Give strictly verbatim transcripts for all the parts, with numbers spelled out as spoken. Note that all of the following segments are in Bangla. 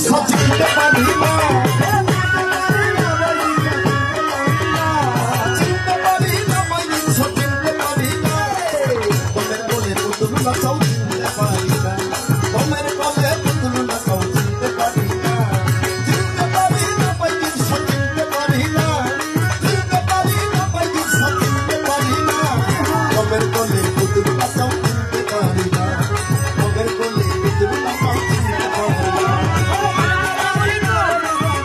চিনতে পারি না চিনতে পারি না মাইরিন চিনতে পারি না বমের বলে পুতুল নাচাও চিনতে পারি না বমের বলে পুতুল নাচাও চিনতে পারি না চিনতে পারি না মাইরিন চিনতে পারি না চিনতে পারি না মাইরিন চিনতে পারি না বমের বলে পুতুল নাচাও চিনতে পারি না বমের বলে পুতুল নাচাও চিনতে পারি না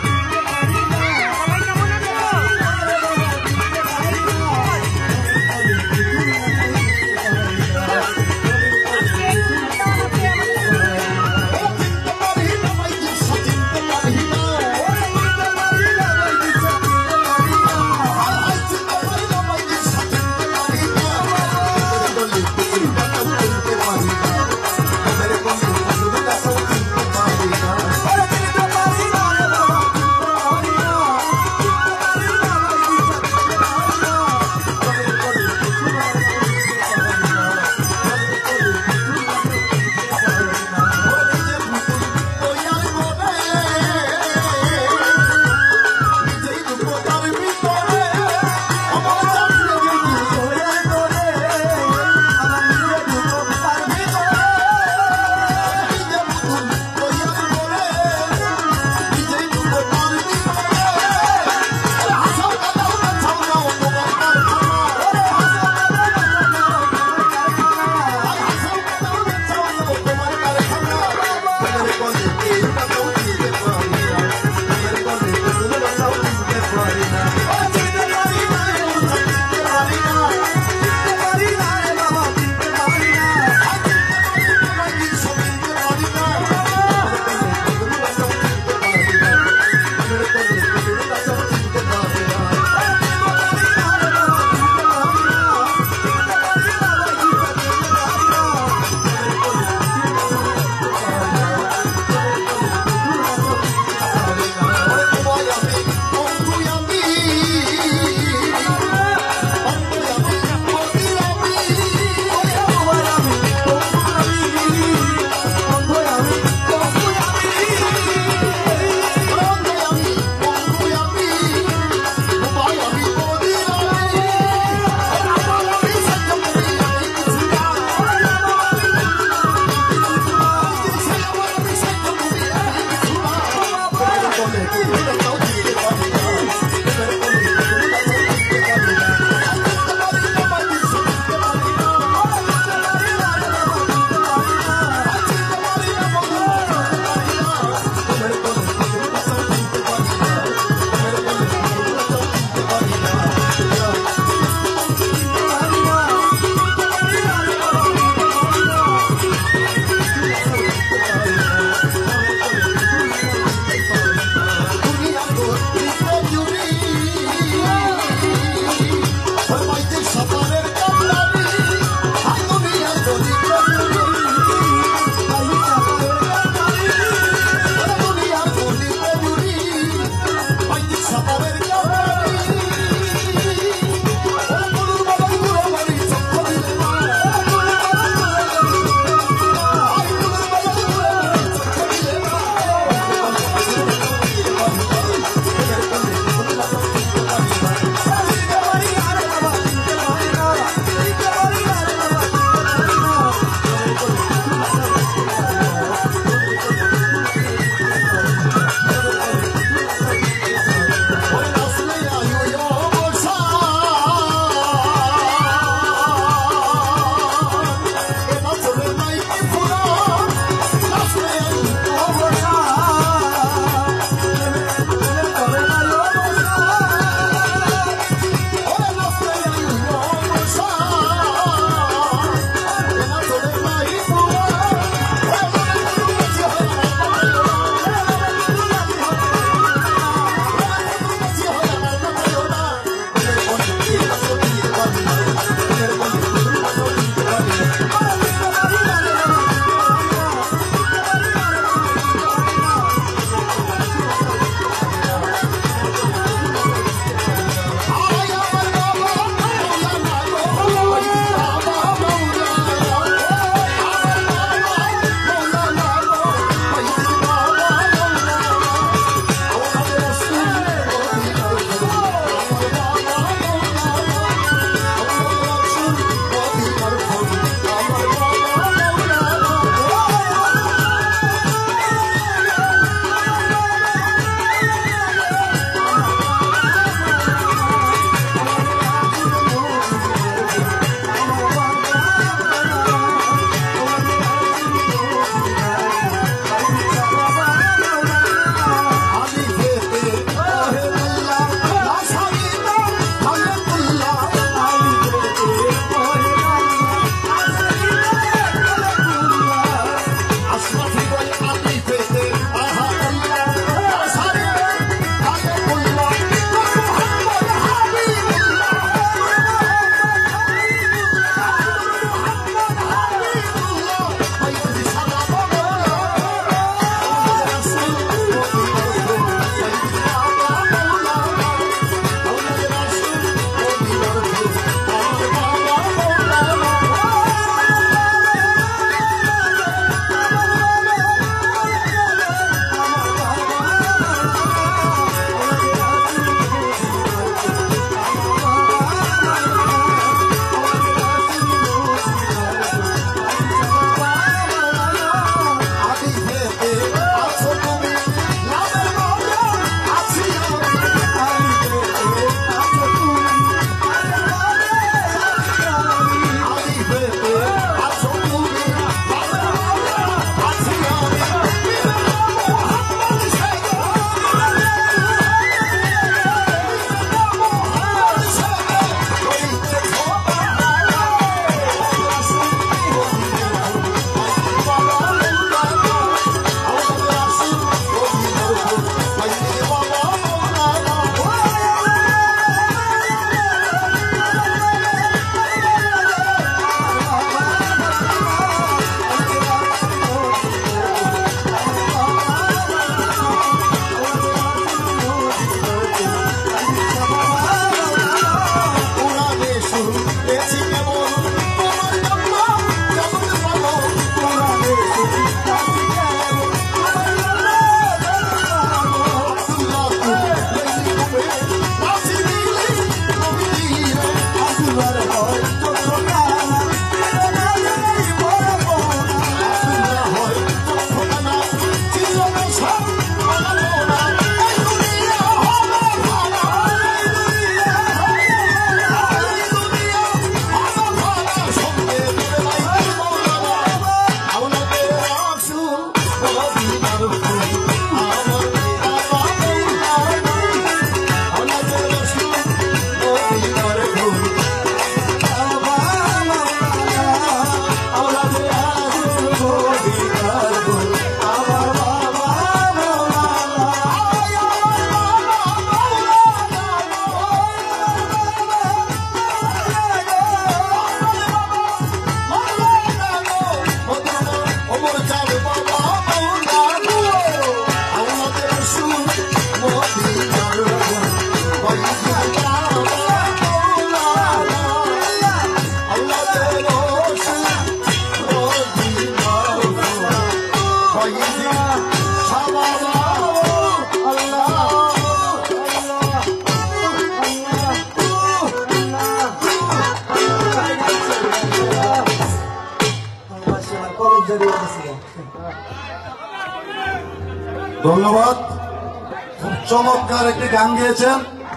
ধন্যবাদ। খুব চমৎকার একটি গান গেয়েছেন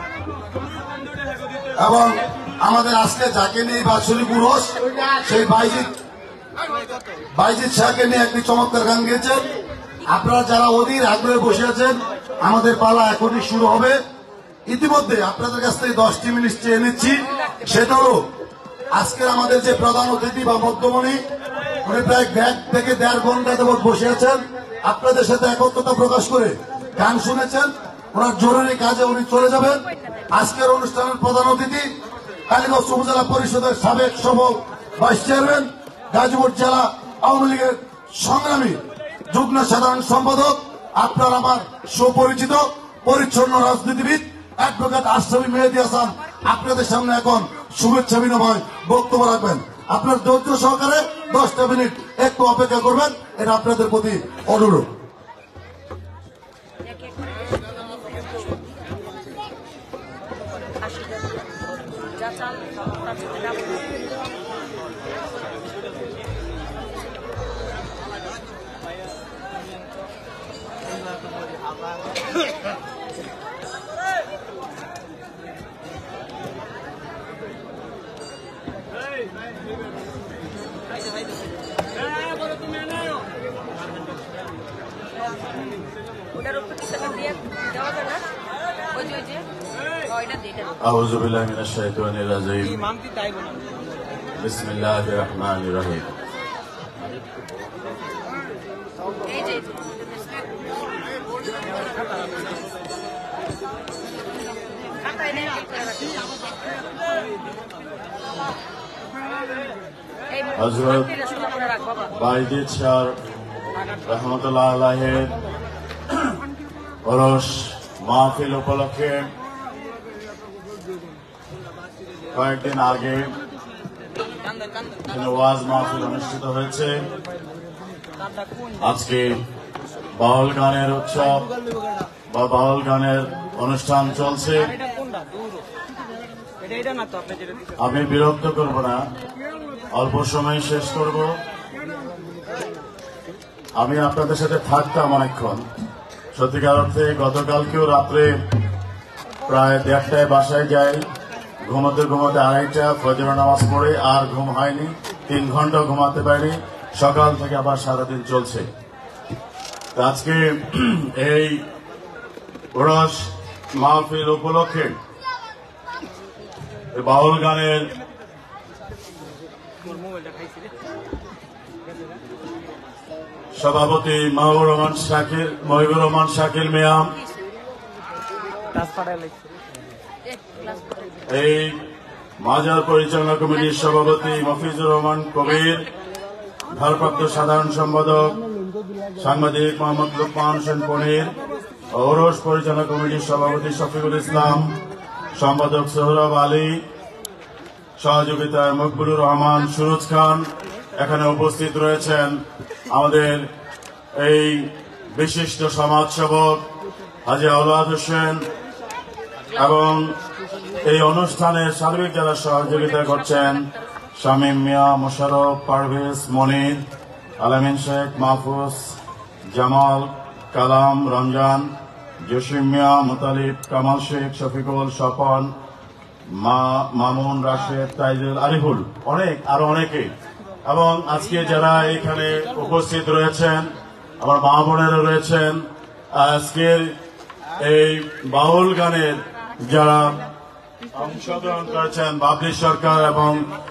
এবং আমাদের আজকে যাকে নিয়ে বাৎসরিক উরস সেই বাইজিৎ বাইজিৎ শাহকে নিয়ে একটি চমৎকার গান গেয়েছেন। আপনারা যারা অধীর আগ্রহে বসে আছেন, আমাদের পালা এখনই শুরু হবে। ইতিমধ্যে আপনাদের কাছ থেকে দশটি মিনিট চেয়ে নিচ্ছি। সেটা হল আজকের আমাদের যে প্রধান অতিথি বা মধ্যমণি, উনি প্রায় এক থেকে দেড় ঘন্টা যাবৎ বসে আছেন আপনাদের সাথে একত্রতা প্রকাশ করে গান শুনেছেন। ওনার জরুরি কাজে উনি চলে যাবেন। আজকের অনুষ্ঠানের প্রধান অতিথি কালীগঞ্জ উপজেলা পরিষদের সাবেক সফল ভাইস চেয়ারম্যান, গাজীপুর জেলা আওয়ামী লীগের সংগ্রামী যুগ্ম সাধারণ সম্পাদক, আপনার আমার সুপরিচিত পরিচ্ছন্ন রাজনীতিবিদ অ্যাডভোকেট আশরাফি মেহেদী হাসান আপনাদের সামনে এখন শুভেচ্ছা বিনিময় বক্তব্য রাখবেন। আপনার ধৈর্য সহকারে দশটা মিনিট একটু অপেক্ষা করবেন, এটা আপনাদের প্রতি অনুরোধ। আউযু বিল্লাহি মিনাশ শাইতানির রাজিম। বিসমিল্লাহির রহমানির রহিম। হযরত বাইজিৎ শাহ রহমাতুল্লাহ আলাইহির ওরস মাহফিল উপলক্ষে কয়েকদিন আগে ওয়াজ মাহফিল অনুষ্ঠিত হয়েছে। আজকে বাউল গানের উৎসব বা বাউল গানের অনুষ্ঠান চলছে। আমি বিরক্ত করব না, অল্প সময় শেষ করব। আমি আপনাদের সাথে থাকতাম অনেকক্ষণ। সত্যিকার অর্থে গতকালকেও রাত্রে প্রায় দেড়টায় বাসায় যাই, ঘুমাতে ঘুমাতে আড়াইটা, ফজর নামাজ পড়ে আর ঘুম হয়নি, তিন ঘন্টা ঘুমাতে পারিনি। সকাল থেকে আবার সারাদিন চলছে। আজকে এই ওরস মাহফিল উপলক্ষে বাউল গানের সভাপতি মাহবুবুর রহমান শাকিল মহিবুর রহমান শাকিল মিয়া, এই মাজার পরিচালনা কমিটির সভাপতি মফিজুর রহমান কবির, ভারপ্রাপ্ত সাধারণ সম্পাদক সাংবাদিক মোহাম্মদ লুকমান হোসেন পনির, ওরস পরিচালনা কমিটির সভাপতি শফিকুল ইসলাম, সম্পাদক সোহরাব আলী, সহযোগিতায় মকবুলুর রহমান, সুরজ খান। এখানে উপস্থিত রয়েছেন আমাদের এই বিশিষ্ট সমাজসেবক হাজী আওলাদ হোসেন এবং এই অনুষ্ঠানে সার্বিক যারা সহযোগিতা করছেন শামীম মিয়া, মোশাররফ, পারভেজ, মনির, আলামিন শেখ, মাহফুজ, জামাল, কালাম, রমজান, জসিম মিয়া, মুতালিব, কামাল শেখ, শফিকুল, স্বপন, মামুন, রাশেদ, তাইজুল, আরিফুল, অনেক আরো অনেকে। এবং আজকে যারা এখানে উপস্থিত রয়েছেন, আমার মা বোনেরা রয়েছেন, আজকের এই বাউল গানের যারা অংশগ্রহণ করেছেন, বাবলি সরকার এবং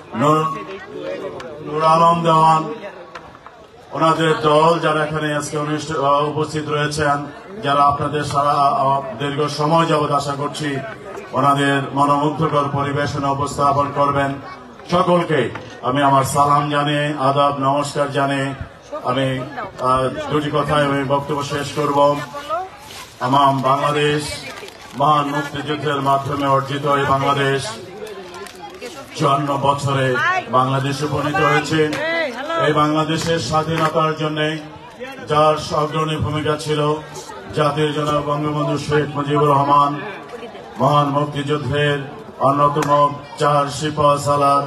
নূর আলম দেওয়ান, ওনাদের দল যারা এখানে আজকে উপস্থিত রয়েছেন, যারা আপনাদের সারা দীর্ঘ সময় যাবৎ আশা করছি ওনাদের মনোমুগ্ধকর পরিবেশনা উপস্থাপন করবেন, সকলকে আমি আমার সালাম জানিয়ে, আদাব, নমস্কার জানিয়ে আমি দুটি কথায় আমি বক্তব্য শেষ করব। আমার বাংলাদেশ মহান মুক্তিযুদ্ধের মাধ্যমে অর্জিত এই বাংলাদেশ চুয়ান্ন বছরে বাংলাদেশ উপনীত হয়েছে। এই বাংলাদেশের স্বাধীনতার জন্য যার অগ্রণী ভূমিকা ছিল জাতির জনক বঙ্গবন্ধু শেখ মুজিবুর রহমান, মহান মুক্তিযুদ্ধের অন্যতম চার সিপাহ সালার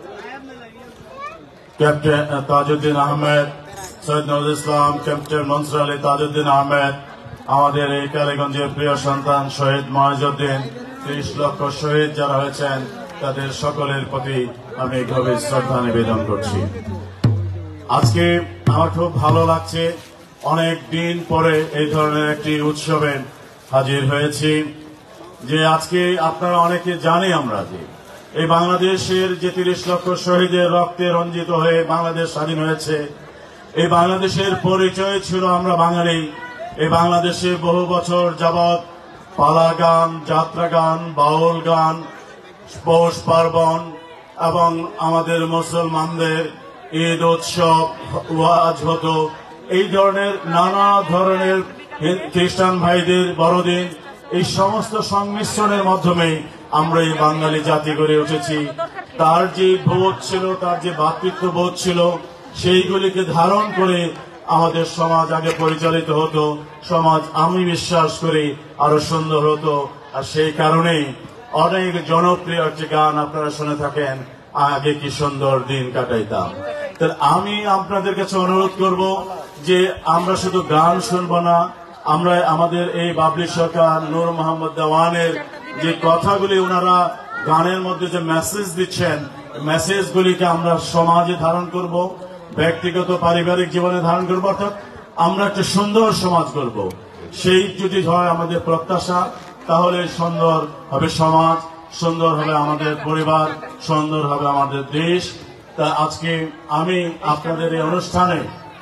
ক্যাপ্টেন তাজউদ্দিন আহমেদ, সৈয়দ নজরুল ইসলাম, ক্যাপ্টেন মনসুর আলী তাজউদ্দিন আহমেদ, আমাদের এই কালীগঞ্জের প্রিয় সন্তান শহীদ মহিউদ্দিন, ত্রিশ লক্ষ শহীদ যারা হয়েছেন তাদের সকলের প্রতি আমি গভীর শ্রদ্ধা নিবেদন করছি। আজকে আমার খুব ভালো লাগছে, অনেক দিন পরে এই ধরনের একটি উৎসবে হাজির হয়েছি। যে আজকে আপনারা অনেকে জানি আমরা যে এই বাংলাদেশের যে তিরিশ লক্ষ শহীদের রক্তে রঞ্জিত হয়ে বাংলাদেশ স্বাধীন হয়েছে, এই বাংলাদেশের পরিচয় ছিল আমরা বাঙালি। এই বাংলাদেশে বহু বছর যাবৎ পালা গান, যাত্রা গান, বাউল গান, পৌষ পার্বণ এবং আমাদের মুসলমানদের ঈদ উৎসব, ওয়াজ হতো, এই ধরনের নানা ধরনের খ্রিস্টান ভাইদের বড়দিন, এই সমস্ত সংমিশ্রণের মাধ্যমে আমরা এই বাঙালি জাতি গড়ে উঠেছি। তার যে বোধ ছিল, তার যে ভ্রাতৃত্ব বোধ ছিল, সেইগুলিকে ধারণ করে আমাদের সমাজ আগে পরিচালিত হতো। সমাজ আমি বিশ্বাস করি আরো সুন্দর হতো। আর সেই কারণেই অনেক জনপ্রিয় একটি গান আপনারা শুনে থাকেন, আগে কি সুন্দর দিন কাটাইতাম। তাহলে আমি আপনাদের কাছে অনুরোধ করব যে আমরা শুধু গান শুনবো না, আমরা আমাদের এই বাবলি সরকার, নূর মোহাম্মদ দেওয়ানের যে কথাগুলি ওনারা গানের মধ্যে যে মেসেজ দিচ্ছেন, মেসেজগুলিকে আমরা সমাজে ধারণ করব, ব্যক্তিগত পারিবারিক জীবনে ধারণ করব, অর্থাৎ আমরা একটা সুন্দর সমাজ করব। সেই যদি হয় আমাদের প্রত্যাশা, তাহলে সুন্দর হবে সমাজ, সুন্দর হবে আমাদের পরিবার, সুন্দর হবে আমাদের দেশ। তা আজকে আমি আপনাদের এই অনুষ্ঠানে,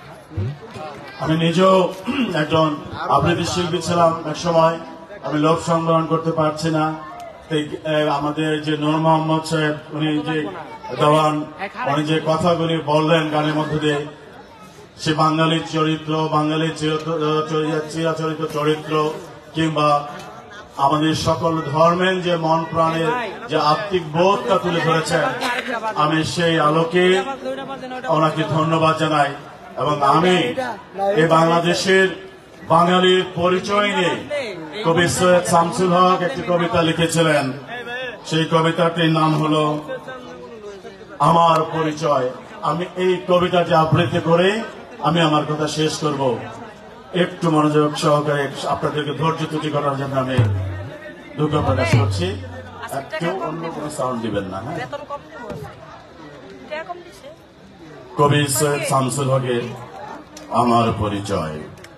আমি নিজেও একজন আবৃত্তি শিল্পী ছিলাম এক সময়, আমি লোক সংগ্রহণ করতে পারছি না। আমাদের যে নূর মোহাম্মদ সাহেব, উনি যে দেওয়ান, উনি যে কথাগুলি বললেন গানের মধ্যে দিয়ে, সে বাঙালির চরিত্র, বাঙালির চিরাচরিত চরিত্র, কিংবা আমাদের সকল ধর্মের যে মন প্রাণের যে আত্মিক বোধটা তুলে ধরেছেন, আমি সেই আলোকে ওনাকে ধন্যবাদ জানাই। এবং আমি এই বাংলাদেশের বাঙালির পরিচয় নিয়ে কবি সৈয়দ শামসুল হক একটি কবিতা লিখেছিলেন। সেই কবিতাটির নাম হলো আমার পরিচয়। আমি এই কবিতাটি আবৃত্তি করে আমি আমার কথা শেষ করব। একটু মনোযোগ সহকারে আপনাদেরকে ধৈর্য ত্রুটি করার জন্য আমি দুঃখ প্রকাশ করছি। কেউ অন্য কোনো সাউন্ড দিবেন না। হ্যাঁ, কবি সৈয়দ শামসুল হকের আমার পরিচয়।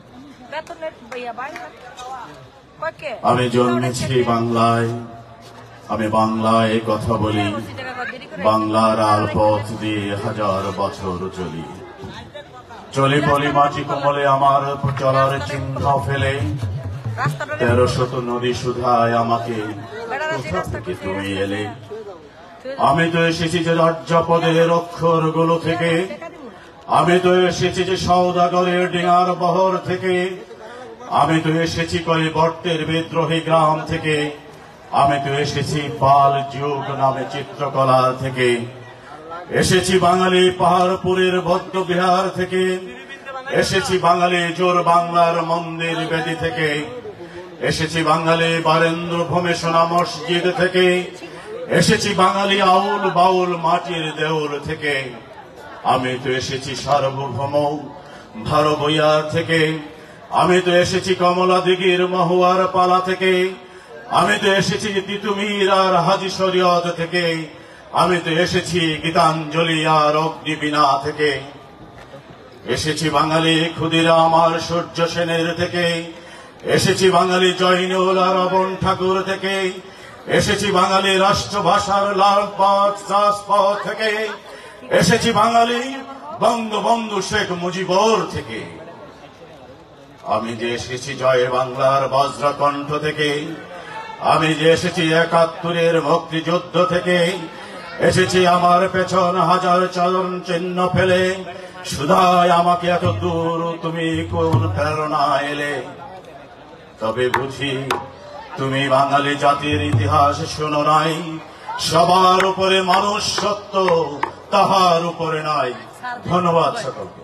আমি জন্মেছি বাংলায়, আমি বাংলায় কথা বলি, বাংলার আলপথ দিয়ে হাজার বছর চলি। চলি পলি মাটি কোমলে আমার চলার চিহ্ন ফেলে, তেরো শত নদী সুধায় আমাকে কোথা থেকে তুমি এলে। আমি তো এসেছি যে রাজ্যপদের অক্ষর গুলো থেকে, আমি তো এসেছি যে সৌদাগরের ডিঙার বহর থেকে, আমি তো এসেছি কই বর্তের বিদ্রোহী গ্রাম থেকে, আমি তো এসেছি পাল যুগ নামে চিত্রকলা থেকে, এসেছি বাঙালি পাহাড়পুরের বৌদ্ধ বিহার থেকে, এসেছি বাঙালি জোর বাংলার মন্দির বেদি থেকে, এসেছি বাঙালি বারেন্দ্র ভূমে সোনা মসজিদ থেকে, এসেছি বাঙালি আউল বাউল মাটির দেউল থেকে, আমি তো এসেছি সার্বভৌম ভারবইয়ার থেকে, আমি তো এসেছি কমলা দিঘির মহুয়ার পালা থেকে, আমি তো এসেছি তিতুমির আর হাজি শরিয়ত থেকে, আমি তো এসেছি গীতাঞ্জলি আর অগ্নিবীণা থেকে, এসেছি বাঙালি ক্ষুদিরাম আর সূর্য সেনের থেকে, এসেছি বাঙালি জয়নুল আর অবন ঠাকুর থেকে, এসেছি বাঙালি রাষ্ট্রভাষার লালপাত শাসপথ থেকে, এসেছি বাঙালি বঙ্গবন্ধু শেখ মুজিবর থেকে, আমি যে এসেছি জয় বাংলার বজ্রকণ্ঠ থেকে, আমি যে এসেছি একাত্তরের মুক্তিযুদ্ধ থেকে, এসেছি আমার পেছন হাজার চরণ চিহ্ন ফেলে, সুধায় আমাকে এত দূর তুমি কোন প্রেরণা এলে। তবে বুঝি তুমি বাঙালি জাতির ইতিহাস শোনো নাই, সবার উপরে মানুষ সত্য, তাহার উপরে নাই। ধন্যবাদ সকলকে।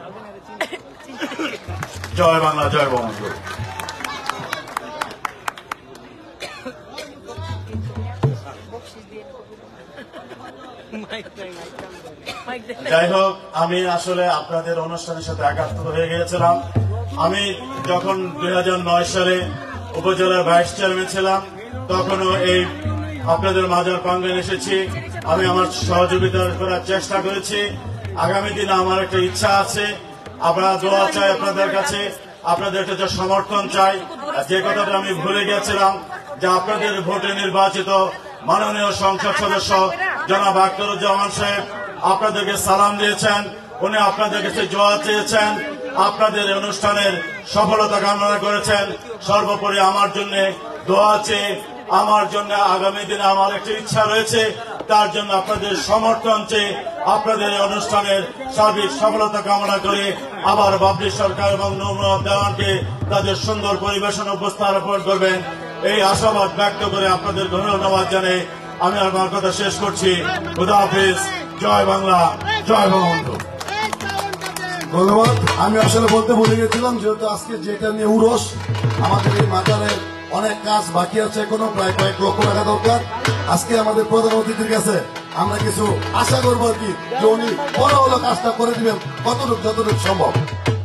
জয় বাংলা, জয় বঙ্গবন্ধু। যাই হোক, আমি আসলে আপনাদের অনুষ্ঠানের সাথে একাত্ম হয়ে গিয়েছিলাম। আমি যখন দুই হাজার নয় সালে উপজেলার ভাইস চেয়ারম্যান ছিলাম তখনও এই আপনাদের মাজার প্রাঙ্গণে এসেছি। আমি আমার সহযোগিতা করার চেষ্টা করেছি। আগামী দিনে আমার একটা ইচ্ছা আছে, আপনারা দোয়া চাই আপনাদের কাছে, আপনাদের একটা সমর্থন চাই। যে কথাটা আমি ভুলে গেছিলাম যে আপনাদের ভোটে নির্বাচিত মাননীয় সংসদ সদস্য জনাব আখতারুজ্জামান সাহেব আপনাদেরকে সালাম দিয়েছেন, উনি আপনাদের কাছে দোয়া চেয়েছেন, আপনাদের অনুষ্ঠানের সফলতা কামনা করেছেন। সর্বোপরি আমার জন্য দোয়া চেয়ে আমার জন্য আগামী দিনে আমার একটা ইচ্ছা রয়েছে, তার জন্য আপনাদের সমর্থন চেয়ে আপনাদের অনুষ্ঠানের সার্বিক সফলতা কামনা করে আবার বাবলি সরকার এবং নৌমুহাম্মদ দেওয়ানকে তাদের সুন্দর পরিবেশন উপস্থাপন করবেন এই আশাবাদ ব্যক্ত করে আপনাদের ধন্যবাদ জানাই আমি আমার কথা শেষ করছি। খুদা হাফেজ। জয় বাংলা, জয় বঙ্গবন্ধু। ধন্যবাদ। আমি আসলে বলতে ভুলে গেছিলাম, যেহেতু আজকে যেটা নিয়ে উরস, আমাদের এই মাজারের অনেক কাজ বাকি আছে, এখনো প্রায় কয়েক লক্ষ টাকা দরকার। আজকে আমাদের প্রধান অতিথির কাছে আমরা কিছু আশা করবো আর কি, যে উনি বড় হলো কাজটা করে দিবেন কতটুকু যতটুকু সম্ভব।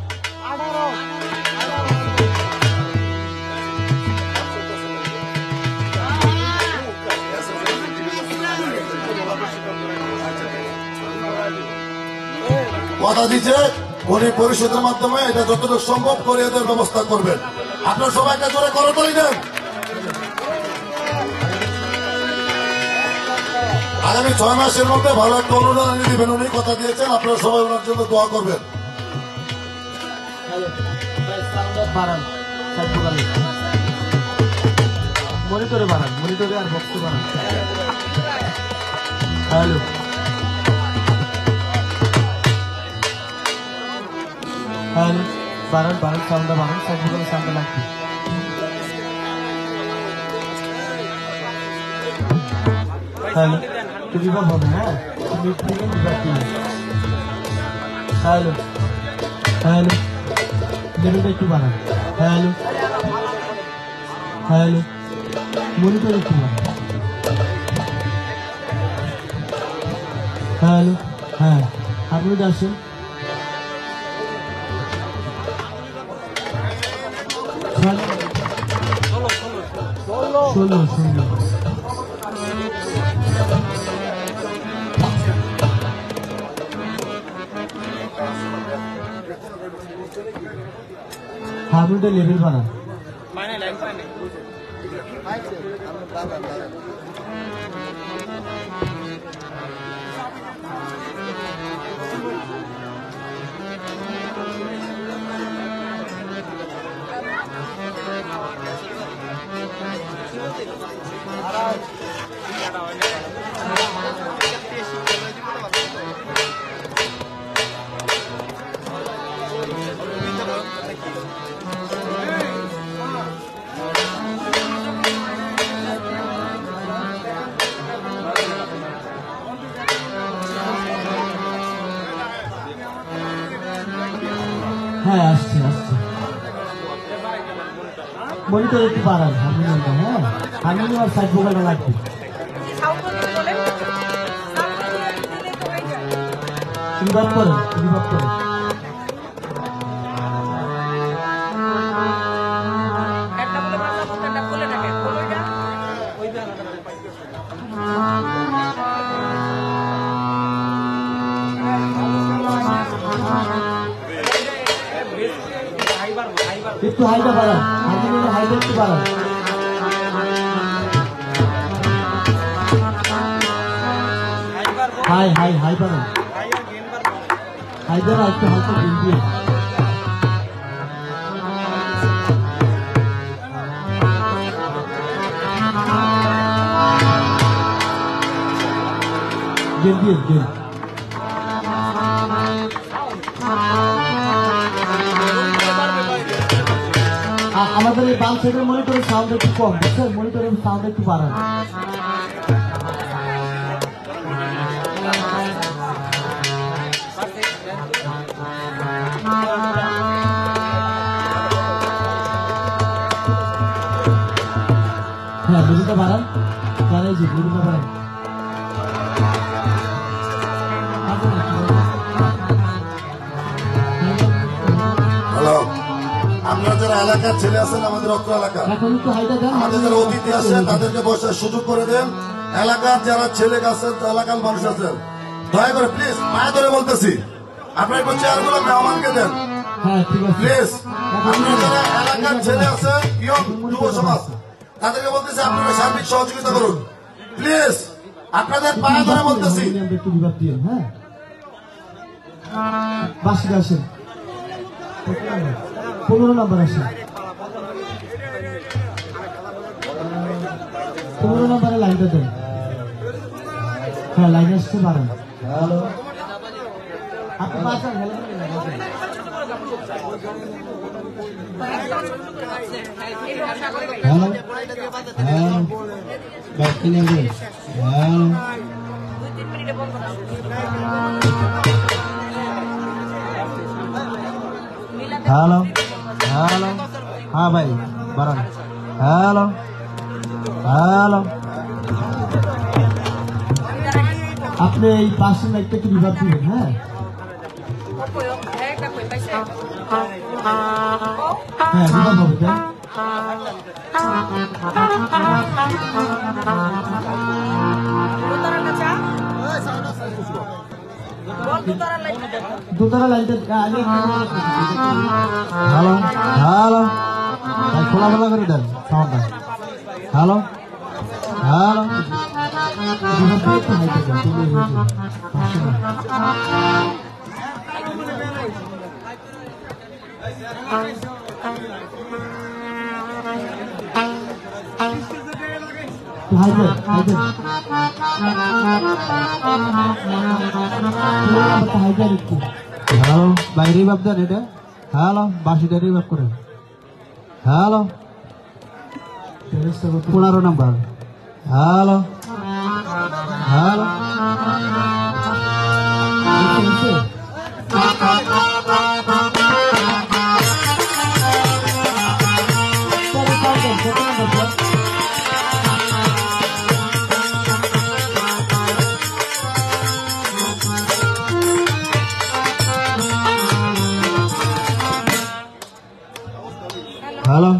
কথা দিচ্ছে উনি পরিষদের মাধ্যমে এটা যতটুকু সম্ভব করে এদের ব্যবস্থা করবেন। আপনার সবাই একটা জোরে করতালি দেন। আগামী ছয় মাসের মধ্যে ভালো একটা অনুদান এনে দিবেন, উনি কথা দিয়েছেন। আপনারা সবাই ওনার জন্য দোয়া করবেন। মনিটরে বাড়ান, মনিটরে আর বক্সে বাড়ান। হ্যালো হ্যালো বাড়ান বাড়ান সাউন্ডটা বাড়ান, সাইডগুলো সাউন্ডটা লাগবে। হ্যালো রিভাব হবে, হ্যাঁ হ্যালো হ্যালো লেভেলটা একটু বাড়ান। হ্যালো হ্যালো মনিটর একটু বাড়ান। হ্যালো হ্যাঁ আপনি আসেন। ষোলো ষোলো হারমোনিয়ামটা লেভেল বাড়ান। হ্যাঁ আসছে আসছে মনিটর একটু বাড়ান হারমোনিয়ামটা। হ্যাঁ হারমোনিয়াম আর সাইড ভোকালটা লাগবে। রিভাব করেন, রিভাব করেন। একটু হাইটা বাড়ান, হারমোনিয়ামের হাইটা একটু বাড়ান। হাই হাই হাই বাড়ান, হাই দ্বারা একটু হালকা গেন দিয়ে। গেন দিয়ে গেন। আমাদের এই বাম সাইডের মনিটরের সাউন্ড একটু কম, বুঝছেন? মনিটরের সাউন্ড একটু বাড়ান। হ্যাঁ বুঝতে বাড়ান, জানাই যে বুঝতে বাড়ান। হ্যালো আপনারা যারা এলাকার ছেলে আছেন আমাদের অত্র এলাকা এখন একটু হাইটা দেন আমাদের যারা অতিথি আছেন তাদেরকে বসার সুযোগ করে দেন। এলাকার যারা ছেলে আছেন এলাকার মানুষ আছেন দয়া করে প্লিজ মায়া ধরে বলতেছি আপনার একটু চেয়ারগুলো মেহমানকে দেন হ্যাঁ ঠিক আছে প্লিজ। আপনারা যারা এলাকার ছেলে আছেন ইয়ং যুব সমাজ তাদেরকে বলতেছি আপনারা সার্বিক সহযোগিতা করুন প্লিজ। আপনাদের পায়ে ধরে বলতেছি একটু বিভাগ দিয়ে হ্যাঁ বাসিতে আসেন পনেরো নম্বর আসেন পনেরো নম্বরে লাইনটা দেন হ্যাঁ লাইনে আসতে পারেন হ্যালো আপনি বাঁচান হ্যালো হ্যালো হ্যাঁ ব্যাকি নেবে হ্যালো হ্যালো হ্যালো হ্যাঁ ভাই বারান হ্যালো হ্যালো আপনি এই পাশের লাইটটা একটু বিভাগ দিবেন হ্যাঁ হ্যাঁ বিভাগ হবে তাই দোতারা লাইনটা হ্যালো হ্যালো খোলামেলা করে দেন সাউন্ডটা হ্যালো হ্যালো হ্যালো বাইরে ভাব দেন এটা হ্যালো বাসিটা রিভাব করে হ্যালো পনেরো number hello hello hello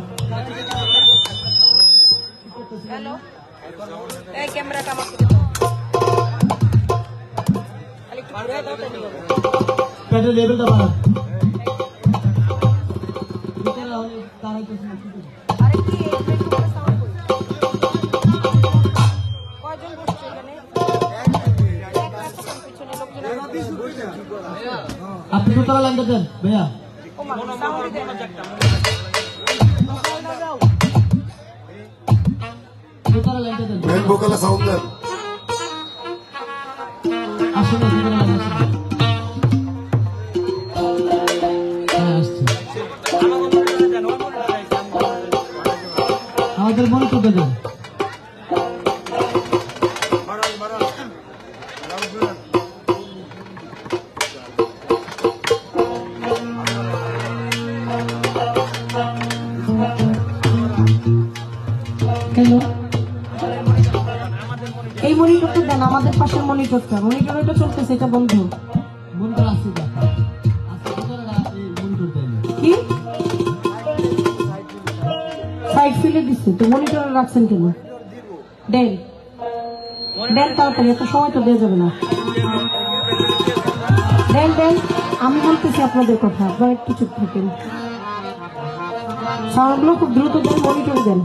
hello এই ক্যামেরাটা আমার প্যাডের লেভেলটা বাড়ান আরে কি কয়জন বসছে এখানে আপনি দোতলা লাইনটা দেন ভাইয়া ও মা সাউন্ড দেন দোতলা লাইনটা দেন মেন ভোকালে সাউন্ড দেন আসলে দোতলা লাইন আসেন হ্যাঁ আসছে আমাদের মনে করতে দেন হ্যালো এই মনিটরটা দেন আমাদের পাশের মনিটরটা মনিটরটা চলতেছে এটা বন্ধ মনিটর আসছে দেখা আজকে দোতলা এই মনিটর দেন কি সাইড ফিলে দিচ্ছে তো মনিটরে রাখছেন কেন দেন দেন তাড়াতাড়ি এত সময় তো দেওয়া যাবে না দেন দেন আমি বলতেছি আপনাদের কথা আপনারা একটু চুপ থাকেন সাউন্ডগুলো খুব দ্রুত দেন মনিটরে দেন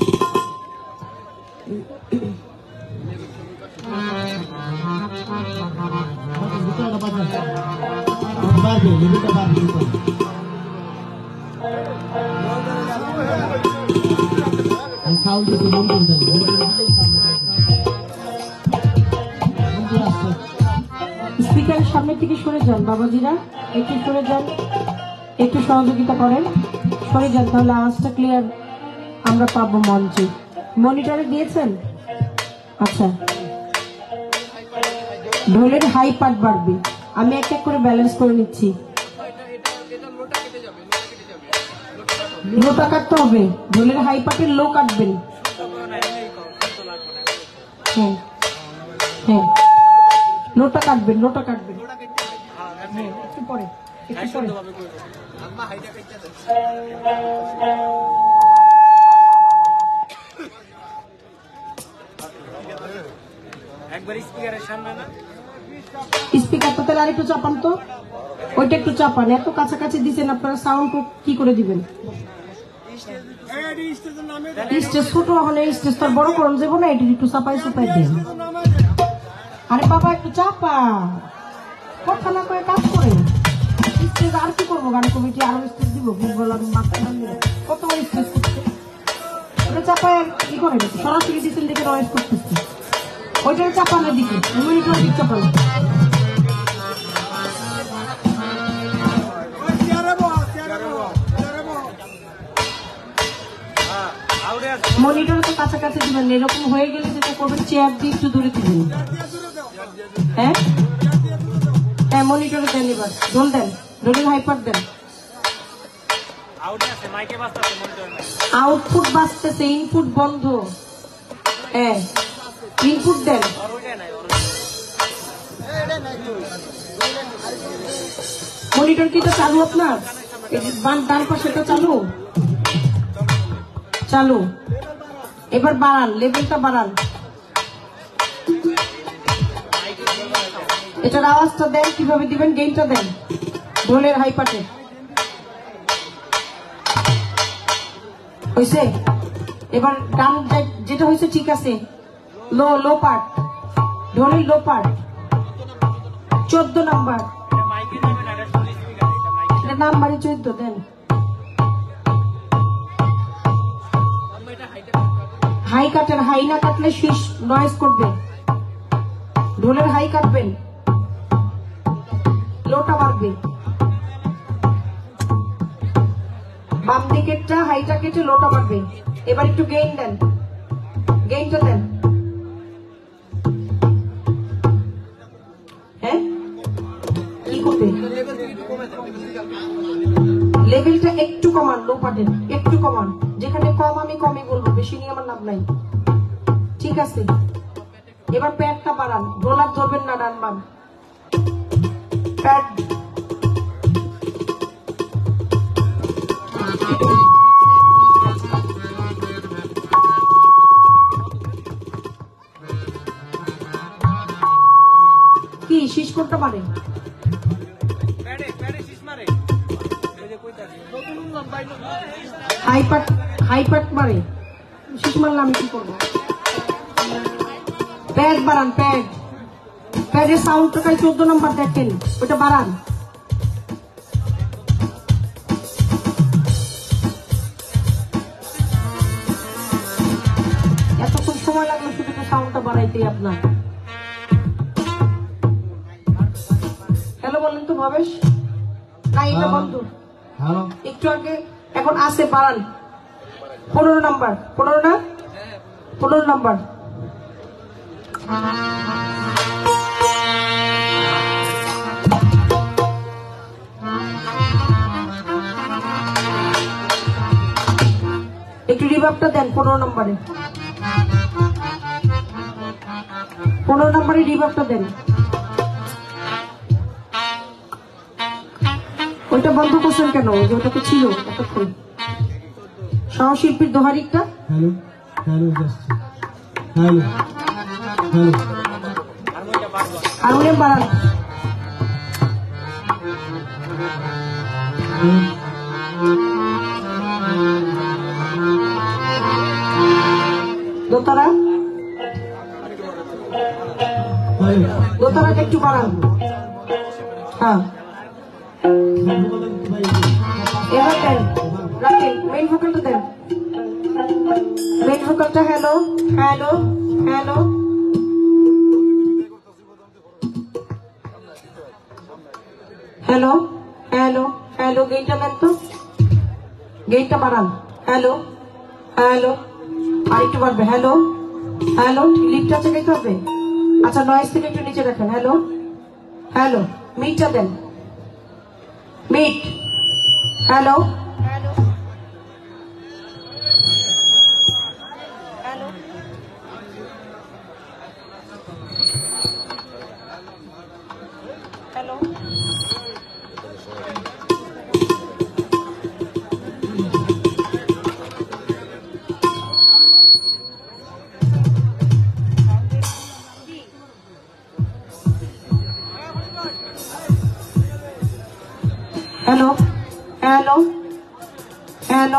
দোতলাটা বাড়ান বাড়বে লেভেলটা বাড়বে আর সাউন্ড দিতে মনিটর দেন মনিটর আসছে স্পিকারের সামনের থেকে সরে যান বাবাজিরা একটু সরে যান একটু সহযোগিতা করেন সরে যান তাহলে আওয়াজটা ক্লিয়ার আমরা পাবো মঞ্চে মনিটরে দিয়েছেন আচ্ছা ঢোলের হাই পার্ট বাড়বে আমি এক এক করে ব্যালেন্স করে নিচ্ছি লোটা কাটতে হবে ঢোলের হাই পার্টের লো কাটবেন হ্যাঁ হ্যাঁ লোটা কাটবেন লোটা কাটবেন হ্যাঁ একটু পরে একটু পরে। স্পিকারটা তাহলে আর একটু চাপান তো, ওইটা একটু চাপান। এত কাছাকাছি দিচ্ছেন আপনারা, সাউন্ড কি করে দিবেন? স্টেজ ছোট হলে স্টেজ তো বড় করুন যাবো না, এটা একটু চাপাই চাপাই দেন। আরে বাবা একটু চাপা, কথা না করে কাজ করে। স্টেজ আর কি করবো, গান কমিটি আরো স্টেজ দিব, কত স্টেজ করছে ওটা চাপায় কি করে, সরাসরি দিচ্ছেন দেখে নয়েজ করতেছে। ওইটা চাপানোর দিকে মনিটর দিক চাপানো। মনিটর তো কাছাকাছি দিবেন, এরকম হয়ে গেলে যেটা করবেন চেয়ার দিয়ে একটু দূরে দিবেন। হ্যাঁ হ্যাঁ মনিটরে দেন, এবার ঢোল দেন, ঢোলের হাইপার দেন। আউটপুট বাজতেছে, ইনপুট বন্ধ। হ্যাঁ ইনপুট দেন। মনিটর কি তো চালু আপনার? ডান পাশেটা চালু চালু। এবার বাড়ান, লেভেলটা বাড়ান, এটার আওয়াজটা দেন। কিভাবে দিবেন? গেইনটা দেন ঢোলের হাই পাটে। হয়েছে? এবার ডান যেটা হয়েছে ঠিক আছে, লো লো পার্ট, ঢোলের লো পার্ট চোদ্দ নাম্বার, নাম্বারই চোদ্দ দেন। হাই কাটেন, হাই না কাটলে শীষ নয়েজ করবে। ঢোলের হাই কাটবেন, লোটা বাড়বে। বাম দিকেরটা হাইটা কেটে লোটা বাড়বে। এবার একটু গেইন দেন, গেইনটা দেন। হ্যাঁ কি করবে? লেভেলটা একটু কমান, লো পাটেন একটু কমান। যেখানে কম আমি কমই বলবো, বেশি নিয়ে আমার লাভ নাই। ঠিক আছে, এবার প্যাডটা বাড়ান, ডলার ধরবেন না ডান বাম। প্যাড কি শীষ করতে পারে? হাইপাট হাইপাট মারে, শীষ মারলে আমি কি করবো? প্যাড বাড়ান, প্যাড প্যাডের সাউন্ডটাই চোদ্দ নম্বর দেখেন, ওটা বাড়ান। এতক্ষণ সময় লাগলো শুধু সাউন্ডটা বাড়াইতে আপনার। হ্যালো বলেন তো ভবেশ? না এটা বন্ধ। একটু আগে এখন আসে বাড়ান। পনেরো নাম্বার, পনেরো না পনেরো নাম্বার। একটু রিভার্বটা দেন পনেরো নম্বরে, পনেরো নম্বরে রিভার্বটা দেন। ওইটা বন্ধ করছেন কেন? ওটা তো ছিল এতক্ষণ। সহশিল্পীর দোহারিটা hello hello hello hello harmonium বাড়ান। দোতারা দোতারাটা একটু বাড়ান। হ্যাঁ এবার দেন, রাখেন মেইন ভোকালটা দেন, মেইন ভোকালটা। Hello hello hello hello hello hello গেইনটা দেন তো, গেইনটা বাড়ান। হ্যালো হ্যালো আর একটু বাড়বে। হ্যালো হ্যালো লিপটা চেকাইতে হবে। আচ্ছা নয়েজ থেকে একটু নিচে রাখেন। হ্যালো হ্যালো মিটটা দেন, mid. Hello hello hello hello hello hello hello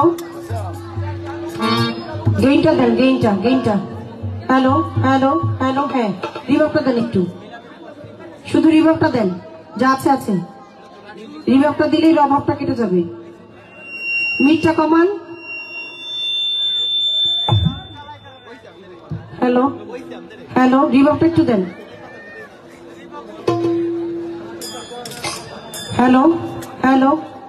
গেইনটা দেন, গেইনটা গেইনটা হ্যালো হ্যালো হ্যালো হ্যাঁ রিভার্বটা দেন, একটু শুধু রিভার্বটা দেন, যা আছে আছে। রিভার্বটা দিলেই অভাবটা কেটে যাবে। মিটটা কমান। হ্যালো হ্যালো রিভার্বটা একটু দেন। হ্যালো হ্যালো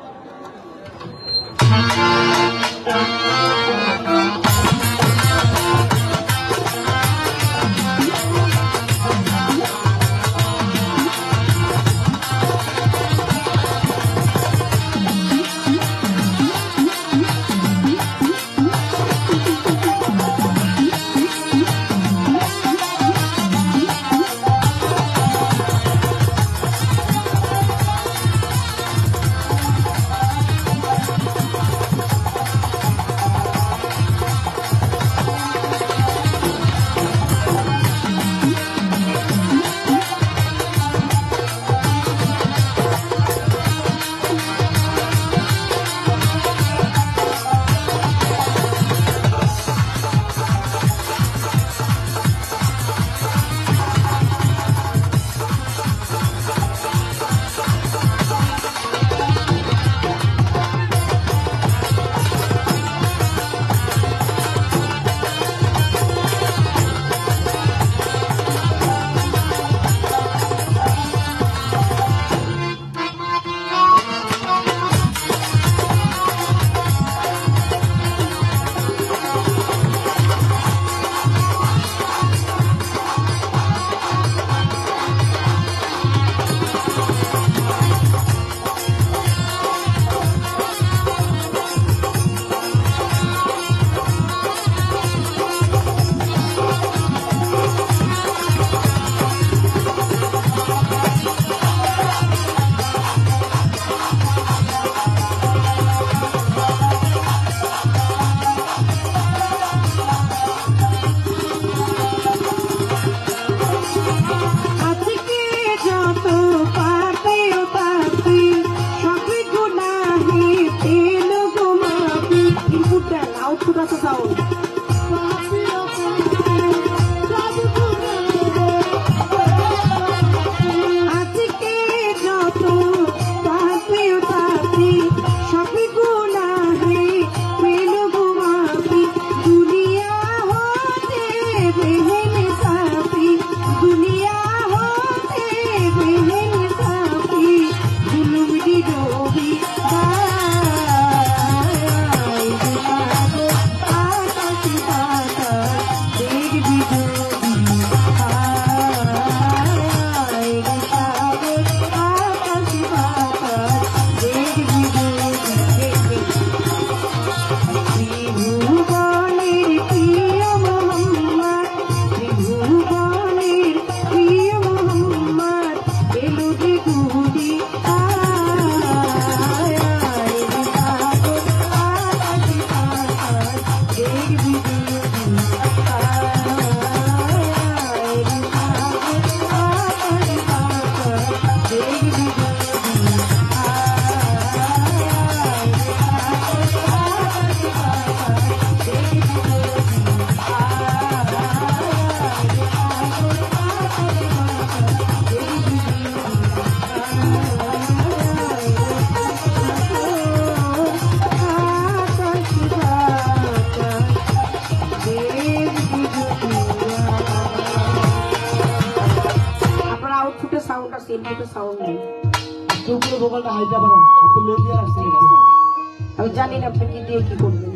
আমি জানি না আপনি কি দিয়ে কি করবেন।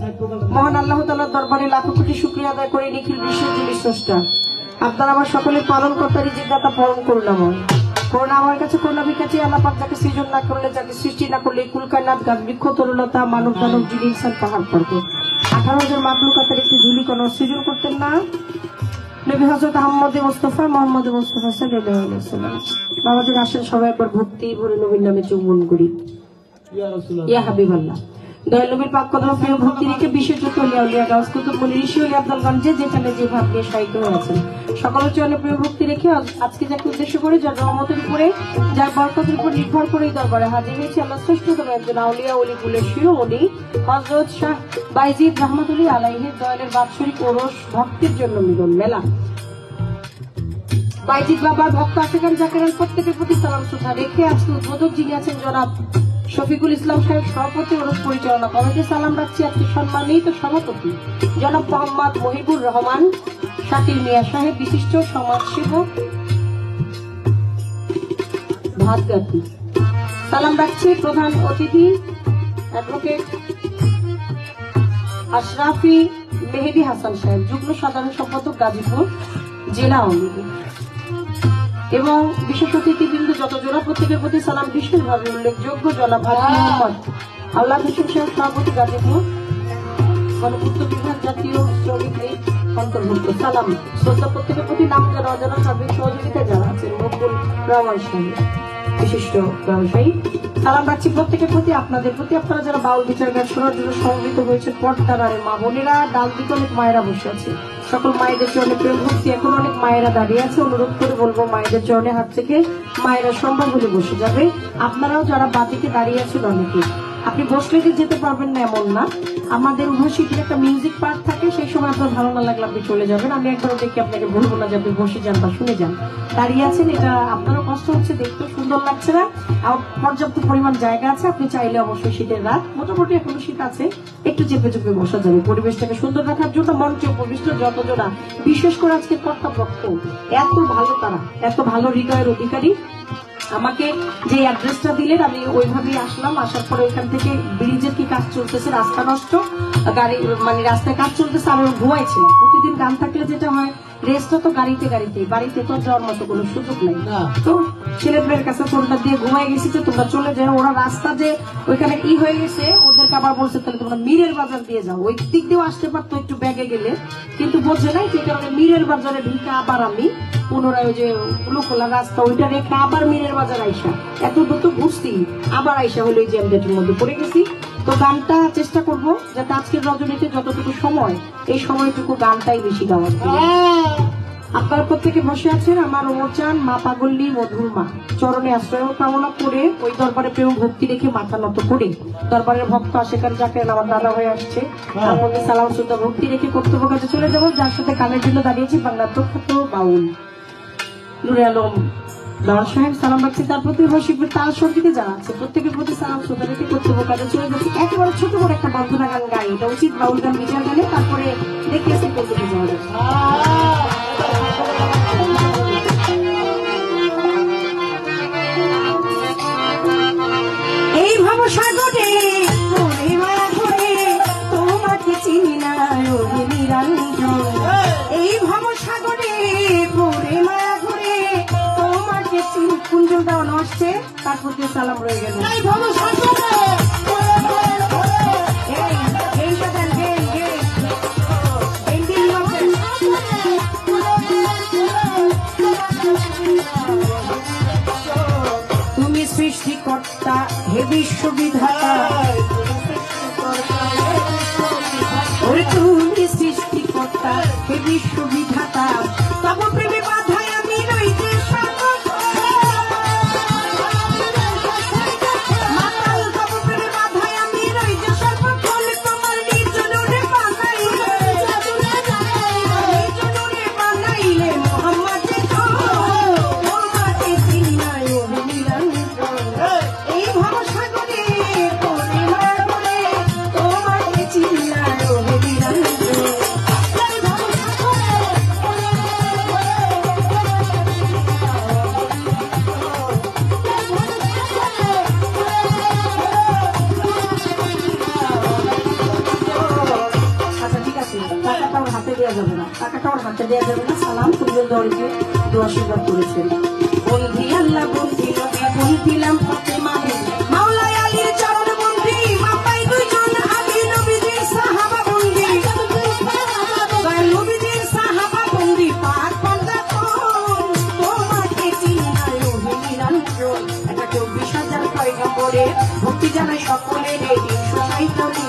মহান আল্লাহ তাআলার দরবারে লাখো কোটি শুকরিয়া আদায় করে নিখিল বিশ্বের যিনি স্রষ্টা, আপনার আমার সকলের পালন কর্তারই জিজ্ঞাসা পালন করুণাময়। করুণা আমার কাছে করুণা ভিক্ষাচি আল্লাহ পাক যাকে সৃজন না করলে, যাকে সৃষ্টি না করলে কুলকায়নাত গাছ বৃক্ষ তরুলতা মানব দানব জিন ইনসান পাহাড় পর্বত আঠারো হাজার মাখলুকাতের একটি ধূলিকণা সৃজন করতেন না নবী হযরত আহমদ মুস্তাফা মুহাম্মদ মুস্তাফা সাল্লাল্লাহু আলাইহি ওয়াসাল্লাম। বাবাদের আসেন সবাই একবার ভক্তি ভরে নবীর নামে চুম্বন করি। ইয়া রাসূলুল্লাহ ইয়া হাবিবাল্লাহ। দয়ালবীর পাক কদম প্রিয় ভক্তি রেখে বিশেষত লিয়া গাউস কুতুব মুনি ঋষি ওলি আব্দুলগঞ্জে যেখানে যে ভাব নিয়ে সাহিত্য হয়েছেন সকলের চরণে প্রিয় ভক্তি রেখে আজকে যাকে উদ্দেশ্য করে যার রহমতের উপরে যার বরকতের উপর নির্ভর করে দরবারে হাজির হয়েছে আল্লাহ শ্রেষ্ঠতম একজন আউলিয়া ওলি কুলের শিরোমণি হযরত শাহ বাইজিদ রহমাতুল্লাহি আলাইহির দয়ালের বাৎসরিক ওরস ভক্তির জন্য মিলন মেলা। বাইজিদ বাবার ভক্ত আশিকান জাকিরান প্রত্যেকের প্রতি সালাম শ্রদ্ধা রেখে আজকে উদ্বোধক যিনি আছেন জনাব শফিকুল ইসলাম সাহেব সভাপতি ওরস পরিচালনা কমিটি সালাম রাখছি আজকে সম্মানিত সভাপতি জনাব মোহাম্মদ মহিবুর রহমান শাকিল মিয়া সাহেব বিশিষ্ট সমাজসেবক ভাতগাতি সালাম রাখছি প্রধান অতিথি অ্যাডভোকেট আশরাফি মেহেদি হাসান সাহেব যুগ্ম সাধারণ সম্পাদক গাজীপুর জেলা আওয়ামী লীগ এবং বিশেষ অতিথিবৃন্দ যত জোড়া প্রত্যেকের প্রতি সালাম বিশেষভাবে উল্লেখযোগ্য জনাব হাজি মোহাম্মদ আল্লাহ হোসেন সাহেব সভাপতি গাজীপুর গণপূর্ত বিভাগ জাতীয় শ্রমিক লীগ অন্তর্ভুক্ত সালাম শ্রদ্ধা প্রত্যেকের প্রতি নাম জানা অজানা সার্বিক সহযোগিতায় যারা আছেন মকবুল রহমান সাহেব বিশিষ্ট ব্যবসায়ী সালাম রাখছি প্রত্যেকের প্রতি আপনাদের প্রতি আপনারা যারা বাউল বিচার গান শোনার জন্য সমবেত হয়েছে পর্দার আরে মা বোনেরা ডাল দিকে অনেক মায়েরা বসে আছে সকল মায়েদের চরণে প্রেম ভক্তি এখন অনেক মায়েরা দাঁড়িয়ে আছে অনুরোধ করে বলবো মায়েদের চরণে হাত থেকে মায়েরা সম্ভব হলে বসে যাবে আপনারাও যারা বাতিকে দাঁড়িয়ে আছেন অনেকে আপনি বসলে যে যেতে পারবেন না এমন না আমাদের উভয় সিটির একটা মিউজিক পার্ট থাকে সেই সময় আপনার ভালো না লাগলে আপনি চলে যাবেন আমি একবার দেখি আপনাকে বলবো না যে আপনি বসে যান বা শুনে যান দাঁড়িয়ে আছেন এটা আপনারও কষ্ট হচ্ছে দেখতে সুন্দর লাগছে না আর পর্যাপ্ত পরিমাণ জায়গা আছে আপনি চাইলে অবশ্যই শীতের রাত মোটামুটি এখনো শীত আছে একটু চেপে চেপে বসা যাবে পরিবেশটাকে সুন্দর রাখার জন্য মঞ্চে উপবিষ্ট যত জোড়া বিশেষ করে আজকে কর্তাভক্ত এত ভালো তারা এত ভালো হৃদয়ের অধিকারী আমাকে যে অ্যাড্রেসটা দিলেন আমি ওইভাবেই আসলাম আসার পরে ওইখান থেকে ব্রিজের কি কাজ চলতেছে রাস্তা নষ্ট গাড়ি মানে রাস্তায় কাজ চলতেছে আমি ঘুমাইছিলাম প্রতিদিন গান থাকলে যেটা হয় রেস্টটা তো গাড়িতে গাড়িতে বাড়িতে তো যাওয়ার মতো কোনো সুযোগ নেই তো ছেলেমেয়ের কাছে ফোনটা দিয়ে ঘুমাই গেছি তো তোমরা চলে যাও ওরা রাস্তা যে ওইখানে ই হয়ে গেছে ওদেরকে আবার বলছে তাহলে তোমরা মিরের বাজার দিয়ে যাও ওই দিক দিয়েও আসতে পারতো একটু ব্যাগে গেলে কিন্তু বোঝে নাই যে কারণে মিরের বাজারে ঢুকে আবার আমি পুনরায় ওই যে খোলা রাস্তা ওইটা রেখে আবার মিরের বাজার আইসা এত দ্রুত বুঝছি আবার আইসা হলো ওই জ্যামজেটের মধ্যে পড়ে গেছি তো গানটা চেষ্টা করবো যাতে আজকের রজনীতে যতটুকু সময় এই সময়টুকু গানটাই বেশি গাওয়ার আপনারা প্রত্যেকে বসে আছেন আমার ওমরচান মা পাগল্লী মধুর মা চরণে আশ্রয় কামনা করে ওই দরবারে প্রেম ভক্তি রেখে মাথা নত করে দরবারের ভক্ত আশেকার যাকে আমার দাদা হয়ে আসছে আপনাকে সালাম শ্রদ্ধা ভক্তি রেখে কর্তব্য কাজে চলে যাবো যার সাথে গানের জন্য দাঁড়িয়েছি বাংলার প্রখ্যাত বাউল নুরে আলম দাওয়ার সাহেব সালাম রাখছি তার প্রতি শিল্পের তার সঙ্গীতে যারা আছে প্রত্যেকের প্রতি সালাম শ্রদ্ধা রেখে কর্তব্য কাজে চলে যাচ্ছি একেবারে ছোট করে একটা বন্ধনা গান গাই এটা উচিত বাউল গান বিচার গানে তারপরে দেখেছি কর্তব্য যাওয়া যাচ্ছে এই ভবসাগরে তোমাকে চিনি না নিরঞ্জন এই ভবসাগরে পড়ে মায়া ঘুরে তোমাকে চিনি কুঞ্জন দেওয়ানো আসছে তার প্রতি সালাম রয়ে গেল এই ভবসাগরে এই সাথে তুমি সৃষ্টিকর্তা হে বিশ্ববিধাতা ওরে তুমি সৃষ্টিকর্তা হে বিশ্ববিধাতা তব প্রেমে বাধায় আমি রই যে মাতাল তব প্রেমে বাধায় আমি রই যে সর্বক্ষণ তোমার নির্জনে বানাইলে নির্জনে বানাইলে মোহাম্মদ তোমাকে চিনি না ও নিরঞ্জন এই ভবসাগরে পড়ে মায়া করে তোমাকে চিনি না ও নিরঞ্জন হাতে দেওয়া যাবে না টাকাটা ওর হাতে দেওয়া যাবে না সালাম কুঞ্জন দলকে দোয়া স্বীকার করেছেন বন্ধি আল্লাহ বন্ধি নবী বন্ধিলাম ফাতেমা মাওলানা আলীর চরণ বন্ধি মাপাই দুইজন আলী নবীজির সাহাবা বন্ধি দয়াল নবীজির সাহাবা বন্ধি পাক পর্দা কোন তোমাকে চিনি না ও নিরঞ্জন এটা চব্বিশ হাজার পয়গম্বরের ভক্তি জানাই সকলের এই দিন সুসাইতলি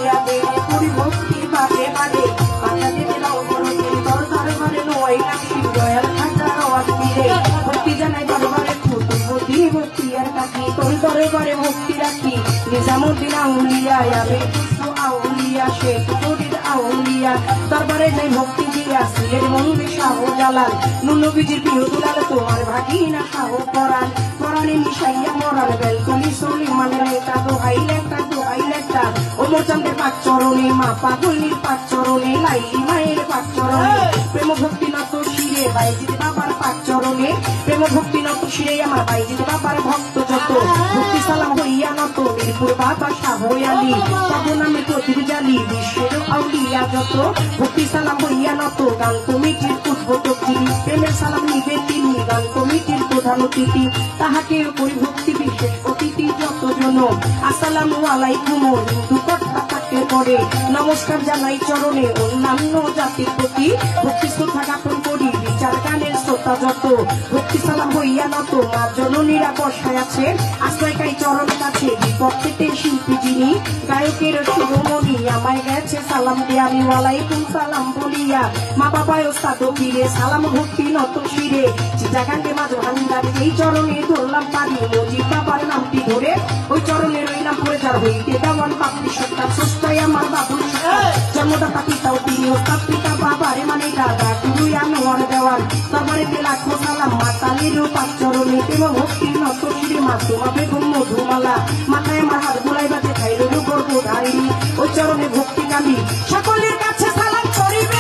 মহিউদ্দিন আউলিয়া আমি কুসু আউলিয়া শেখ ফরিদ আউলিয়া দরবারে নাই ভক্তি দিয়া সিলের মন্দির শাহ জালাল নুনবীজির প্রিয় দুলাল তোমার ভাগিনা শাহ পরাণ পরাণে মিশাইয়া মরাল বেলকলি সুলিমানের নেতা দোহাই লেখা দোহাই লেখা ওমর চান্দের পাঁচ চরণে মা পাগলির পাঁচ চরণে লাইলি মায়ের পাঁচ চরণে প্রেম ভক্তি নত শিরে বাইজিৎ বাবার পাঁচ চরণে প্রেম ভক্তি নত শিরে আমার বাইজিৎ বাবার ভক্ত যত ভক্তি সালাম হইয়া নত মিরপুর বাবা শাহ আলী তব নামে প্রদীপ জালি বিশ্বের আউলিয়া যত ভক্তি সালাম হইয়া নত গান কমিটির উদ্ভূত যিনি প্রেমের সালাম নিবে তিনি গান কমিটির প্রধান অতিথি তাহাকে করি ভক্তি বিশেষ অতিথি যতজন আসসালামু আলাইকুম হিন্দু কর্তা তাকে করে নমস্কার জানাই চরণে অন্যান্য জাতির প্রতি ভক্তি শ্রদ্ধা জ্ঞাপন করি বিচার গানের শ্রোতা যত ভক্তি সালাম হইয়া নত মা জননীরা বসায় আছে আশ্রয়কারী চরণ কাছে বিপক্ষেতে শিল্পী যিনি গায়কের শিরোমণি আমায় গেছে সালাম দিয়ে আমি ওয়ালাইকুম সালাম বলিয়া মা বাবায় ওস্তাদ ফিরে সালাম ভক্তি নত শিরে চিটাগাঙ্গে মাঝ ভান্ডারে এই চরণে ধরলাম পারি মজিদ বাবার নামটি ধরে ওই চরণে রইলাম পড়ে যার হইতে দেওয়ান বাপনি সত্তার সস্তায় আমার বাবুর জন্মদাতা পিতাও তিনি ওস্তাদ পিতা বাবারে মানে দাদা তুই আমি ওর দেওয়ান তারপরে লাখো সালাম মাতালির পাঁচ চরণে প্রেম ভক্তি নত শিরে মা তোমা বেগম মধুমালা মাথায় আমার হাত বুলাই বাজে খাইল গর্ব ধারিনি ওই চরণে ভক্তি কালি সকলের কাছে সালাম করিবেন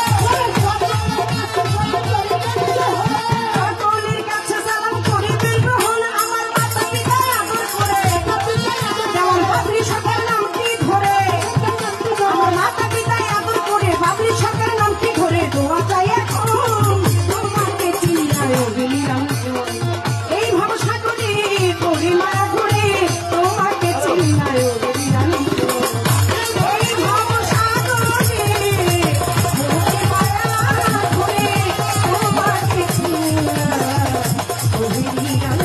সকলের কাছে সালাম করিবেন আমার মাতা পিতা আদর করে যেমন বাবরি সরকার নামটি ধরে আমার মাতা পিতা আদর করে বাবরি সরকার নামটি ধরে দোয়া চাই এখন তোমাকে চিনায় অভিনিরাম এই ভবসাগরে করি মায়া ঘুরে তোমাকে চিনায় অভিনিরাম এই ভবসাগরে করি মায়া ঘুরে তোমাকে চিনায় অভিনিরাম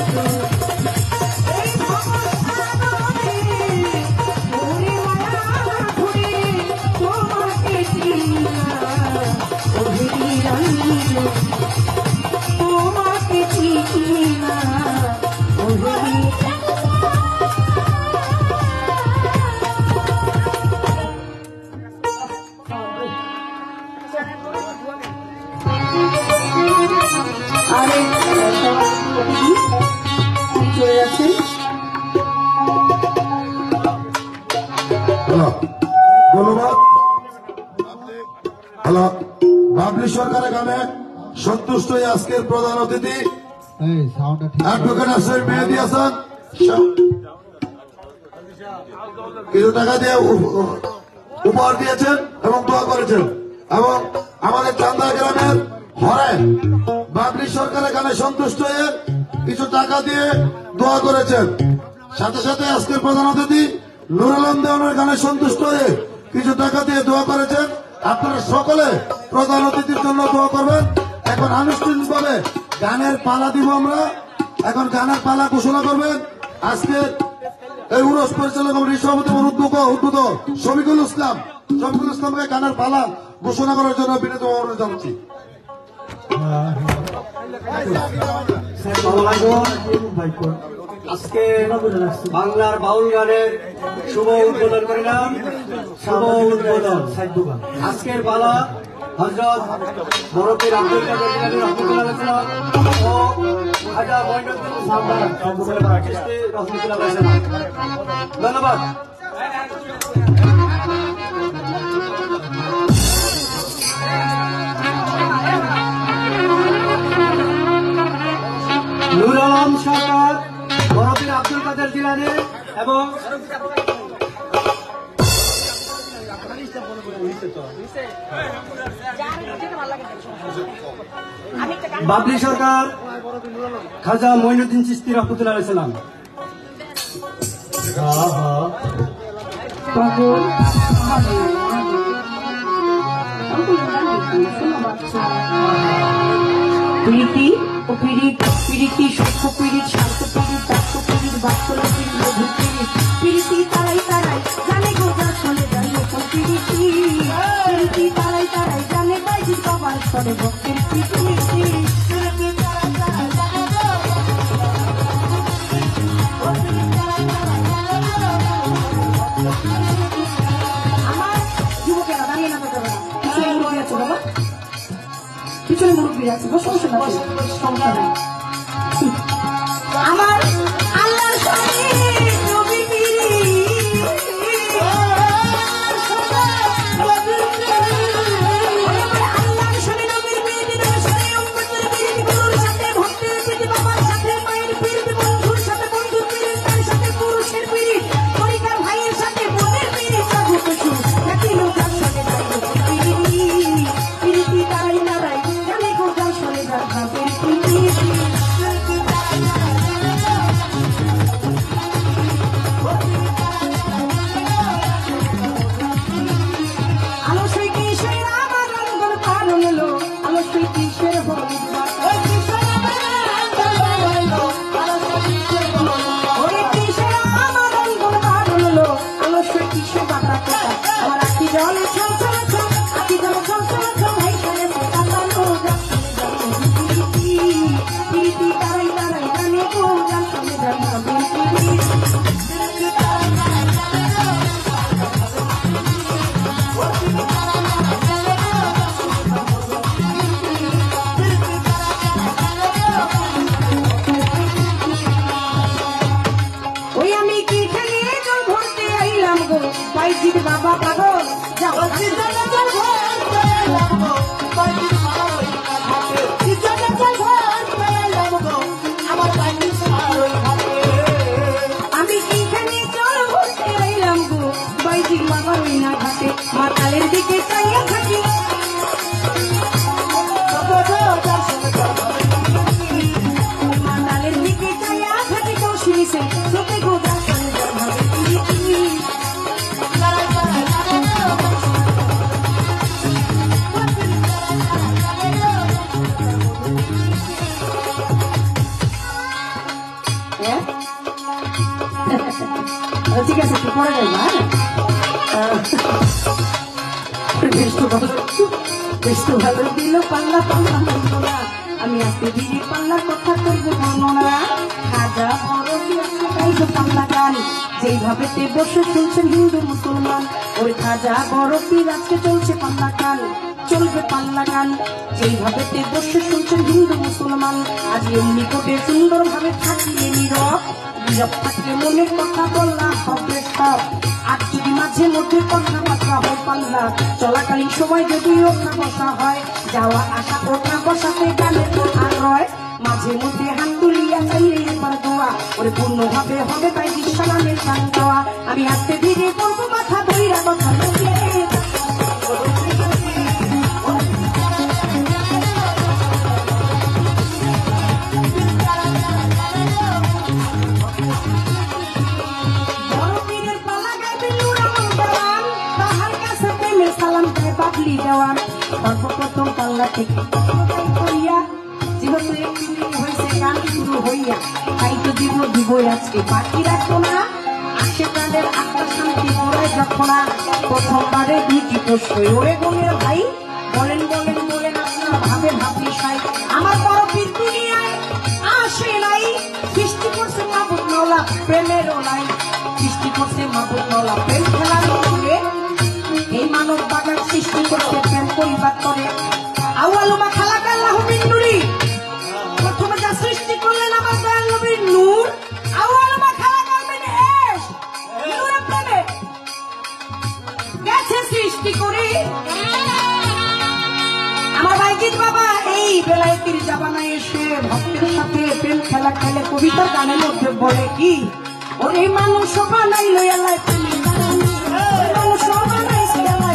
এই ভবসাগরে করি মায়া ঘুরে তোমাকে চিনায় অভিনিরাম তোমাকে চিনা আরে চলে যাচ্ছেন হ্যালো ধন্যবাদ হ্যালো বাবলি সরকারের গানে সন্তুষ্ট হয়ে আজকের প্রধান অতিথি এই সাউন্ডটা ঠিক অ্যাডভোকেট আসেন মেহেদি হাসান কিছু টাকা দিয়ে উপ- উপ- উপহার দিয়েছেন এবং দোয়া করেছেন এবং আমাদের চান্দা গ্রামের হরেন বাবলি সরকারের গানে সন্তুষ্ট হয়ে কিছু টাকা দিয়ে দোয়া করেছেন সাথে সাথে আজকের প্রধান অতিথি নুর আলম দেওয়ানের গানে সন্তুষ্ট হয়ে কিছু টাকা দিয়ে দোয়া করেছেন আপনারা সকলে প্রধান অতিথির জন্য দোয়া করবেন এখন আনুষ্ঠানিকভাবে গানের পালা দিব আমরা এখন গানের পালা ঘোষণা করবেন আজকে এই উরস পরিচালক কমিটির সভাপতি উদ্যোগ উদ্ভূত শফিকুল ইসলাম শফিকুল ইসলামকে গানের পালা ঘোষণা করার জন্য বিনীত অনুরোধ জানাচ্ছি আজকে বাংলার বাউল গানের শুভ উদ্বোধন করিলাম শুভ উদ্বোধন আজকের পালা হযরত বরফের আব্দুল কাদের জিলানী রহমাতুল্লাহ ও খাজা মঈনুদ্দিন সামদার সম্পূর্ণ চিশতি রহমাতুল্লাহ ধন্যবাদ। নুর আলম সরকার বরফের আব্দুল কাদের জিলানী এবং বাবলি সরকার খাজা মঈনুদ্দিন চিশতি রহমাতুল্লাহ আলাইহি সালাম। পাগল প্রীতি ও পীড়িত পীড়িতি সুখ পীড়িত শান্ত পীড়িত দাক্ষ পীড়িত বাৎসল্য পীড়িত মধুর পীড়িত পীড়িতি তারাই তারাই জানে গোজা চলে যায় নতুন পীড়িতি পীড়িতি তারাই তারাই জানে বাইজিৎ বাবার স্তরে ভক্তের প্রীতি পীড়িতি তারাই তারাই জানে গো যাবে না। পিছনে মুরব্বী আছে বাবা, পিছনে মুরব্বী আছে, বসে বসে না, সমস্যা নেই। আমার আল্লাহর শরীর নবী বাবা পাগল যাও আমি এখানে চল ঘুরতে এলাম গো বাইজির বাবা ওই না ঘাটে মাতালের দিকে চাইয়া থাকি মাতালের দিকে চাইয়া থাকি তো শুনিছে চোখে গোদা ঠিক আছে একটু পরে যাই না বেশ তো ভালো দিল পাল্লা পাল্লা না আমি আজকে দিদি পাল্লার কথা করবো বর্ণনা খাজা বড় পাল্লা গান যেইভাবে তে বসে চলছেন হিন্দু মুসলমান ওই খাজা বড় পীর আজকে চলছে পাল্লা গান চলবে পাল্লা গান যেইভাবে তে বসে চলছেন হিন্দু মুসলমান আজ এর নিকটে সুন্দর ভাবে থাকিয়ে নীরব নীরব থাকলে মনের কথা বললা হবে সব আর যদি মাঝে মধ্যে কথাবার্তা হয় পাল্লা চলাকালীন সময় যদি ওঠা বসা হয় যাওয়া আসা ওঠা বসাতে গানের আর হয় মাঝে মধ্যে হাত তুলিয়া চাইলে এবার দোয়া ওরে পূর্ণভাবে হবে তাই বিশ্বনামের গান গাওয়া আমি আজকে ধীরে বলবো মাথা ধইরা কথা বলিয়ে দেওয়ান সর্বপ্রথম পাল্লা থেকে হইয়া যেহেতু একদিন হয়েছে গান শুরু হইয়া তাই তো দিব দিবই আজকে বাকি রাখো না আসে তাদের আত্মা শান্তি করায় যখন প্রথমবারে দুইটি প্রশ্ন ওরে বোনের ভাই বলেন বলেন বলেন আপনার ভাবে ভাবি সাই আমার বড় পীর দুনিয়ায় আসে নাই সৃষ্টি করছে মাহবুব মাওলা প্রেমেরও নাই সৃষ্টি করছে মাহবুব মাওলা প্রেম খেলার মধ্যে এই মানব বাগান সৃষ্টি করতে প্রেম পরিবার করে আউয়ালুমা খালাকা আল্লাহু মিন নূরি প্রথমে যা সৃষ্টি করলেন আমার দয়াল নবীর নূর আউয়ালুমা খালাকা মিন ইশ নূরে প্রেমে গেছে সৃষ্টি করে আমার বাইজিদ বাবা এই বেলায়েতের জামানায় এসে ভক্তের সাথে প্রেম খেলা খেলে কবিতার গানের মধ্যে বলে কি ওরে মানুষ বানাইলো আল্লাহ প্রেমী মানুষ বানাইছে আল্লাহ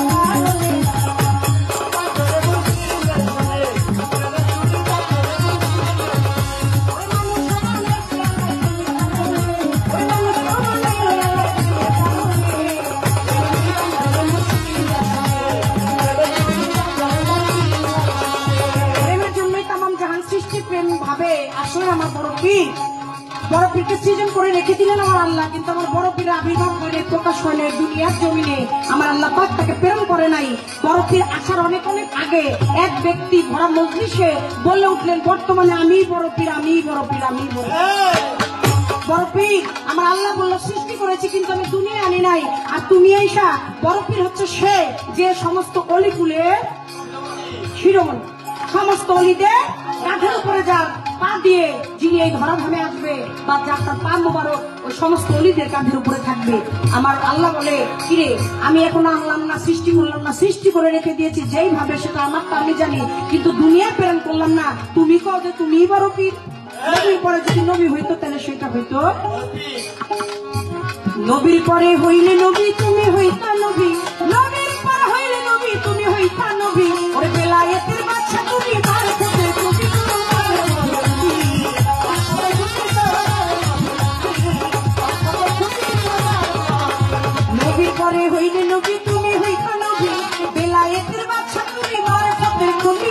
আসলে আমার বড় পীর বড় পীরকে সৃজন করে রেখে দিলেন আমার আল্লাহ কিন্তু আমার বড় পীর আবির্ভাব করে প্রকাশ হয় নাই দুনিয়ার জমিনে আমার আল্লাহ পাক তাকে প্রেরণ করে নাই বড় পীর আসার অনেক অনেক আগে এক ব্যক্তি ভরা মজলিসে বলে উঠলেন বর্তমানে আমি বড় পীর আমি বড় পীর আমি বড় বড় পীর আমার আল্লাহ বলল সৃষ্টি করেছি কিন্তু আমি দুনিয়া আনি নাই। আর তুমি আইসা বড় পীর হচ্ছে সে যে সমস্ত অলিকুলের শিরোমণি, সমস্ত অলিদের কাঁধের উপরে যার পা দিয়ে যিনি এই ধরাধামে আসবে বা যার তার পা মোবারক ওই সমস্ত অলিদের কাঁধের উপরে থাকবে। আমার আল্লাহ বলে কিরে আমি এখনো আনলাম না, সৃষ্টি করলাম না, সৃষ্টি করে রেখে দিয়েছি যেইভাবে সেটা আমার তো আমি জানি, কিন্তু দুনিয়া প্রেরণ করলাম না। তুমি কও যে তুমিই বড় পীর, নবীর পরে যদি নবী হইতো তাহলে সেটা হইতো নবীর পরে হইলে নবী তুমি হইতা নবী, নবীর পরে হইলে নবী তুমি হইতা নবী। ওরে বেলায়েতের বাচ্চা তুমি মারফতে তুমি নবীর পরে হইলে নবী তুমি হইতা নবী, বেলায়েতের বাচ্চা তুমি মারফতে তুমি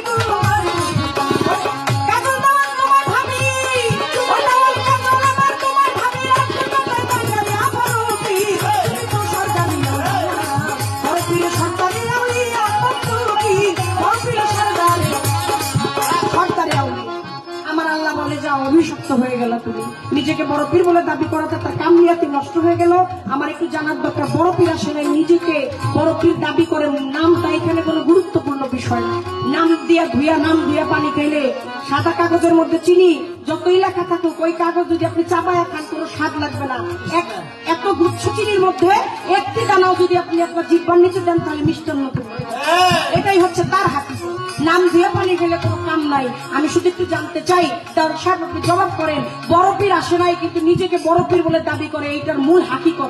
অভিশপ্ত হয়ে গেল। তুমি নিজেকে বড় পীর বলে দাবি করাতে তার কামলিয়াতি নষ্ট হয়ে গেল। আমার একটু জানার দরকার বড় পীর আসলে নিজেকে বড় পীর দাবি করে নামটা এখানে কোনো গুরুত্বপূর্ণ বিষয় না। নাম দিয়া ধুইয়া নাম দিয়া পানি খাইলে সাদা কাগজের মধ্যে চিনি যতই লেখা থাকুক ওই কাগজ যদি আপনি চাপায়া খান কোনো স্বাদ লাগবে না। এত গুচ্ছ চিনির মধ্যে একটি দানাও যদি আপনি আপনার জিহ্বার নিচে দেন তাহলে মিষ্টান্ন করবে। এটাই হচ্ছে তার হাতি। নাম দিয়ে পানি খেলে কোনো কাম নাই। আমি শুধু একটু জানতে চাই তার সাহেব আপনি জবাব করেন বড় পীর আসে নাই কিন্তু নিজেকে বড় পীর বলে দাবি করে, এইটার মূল হাকিকত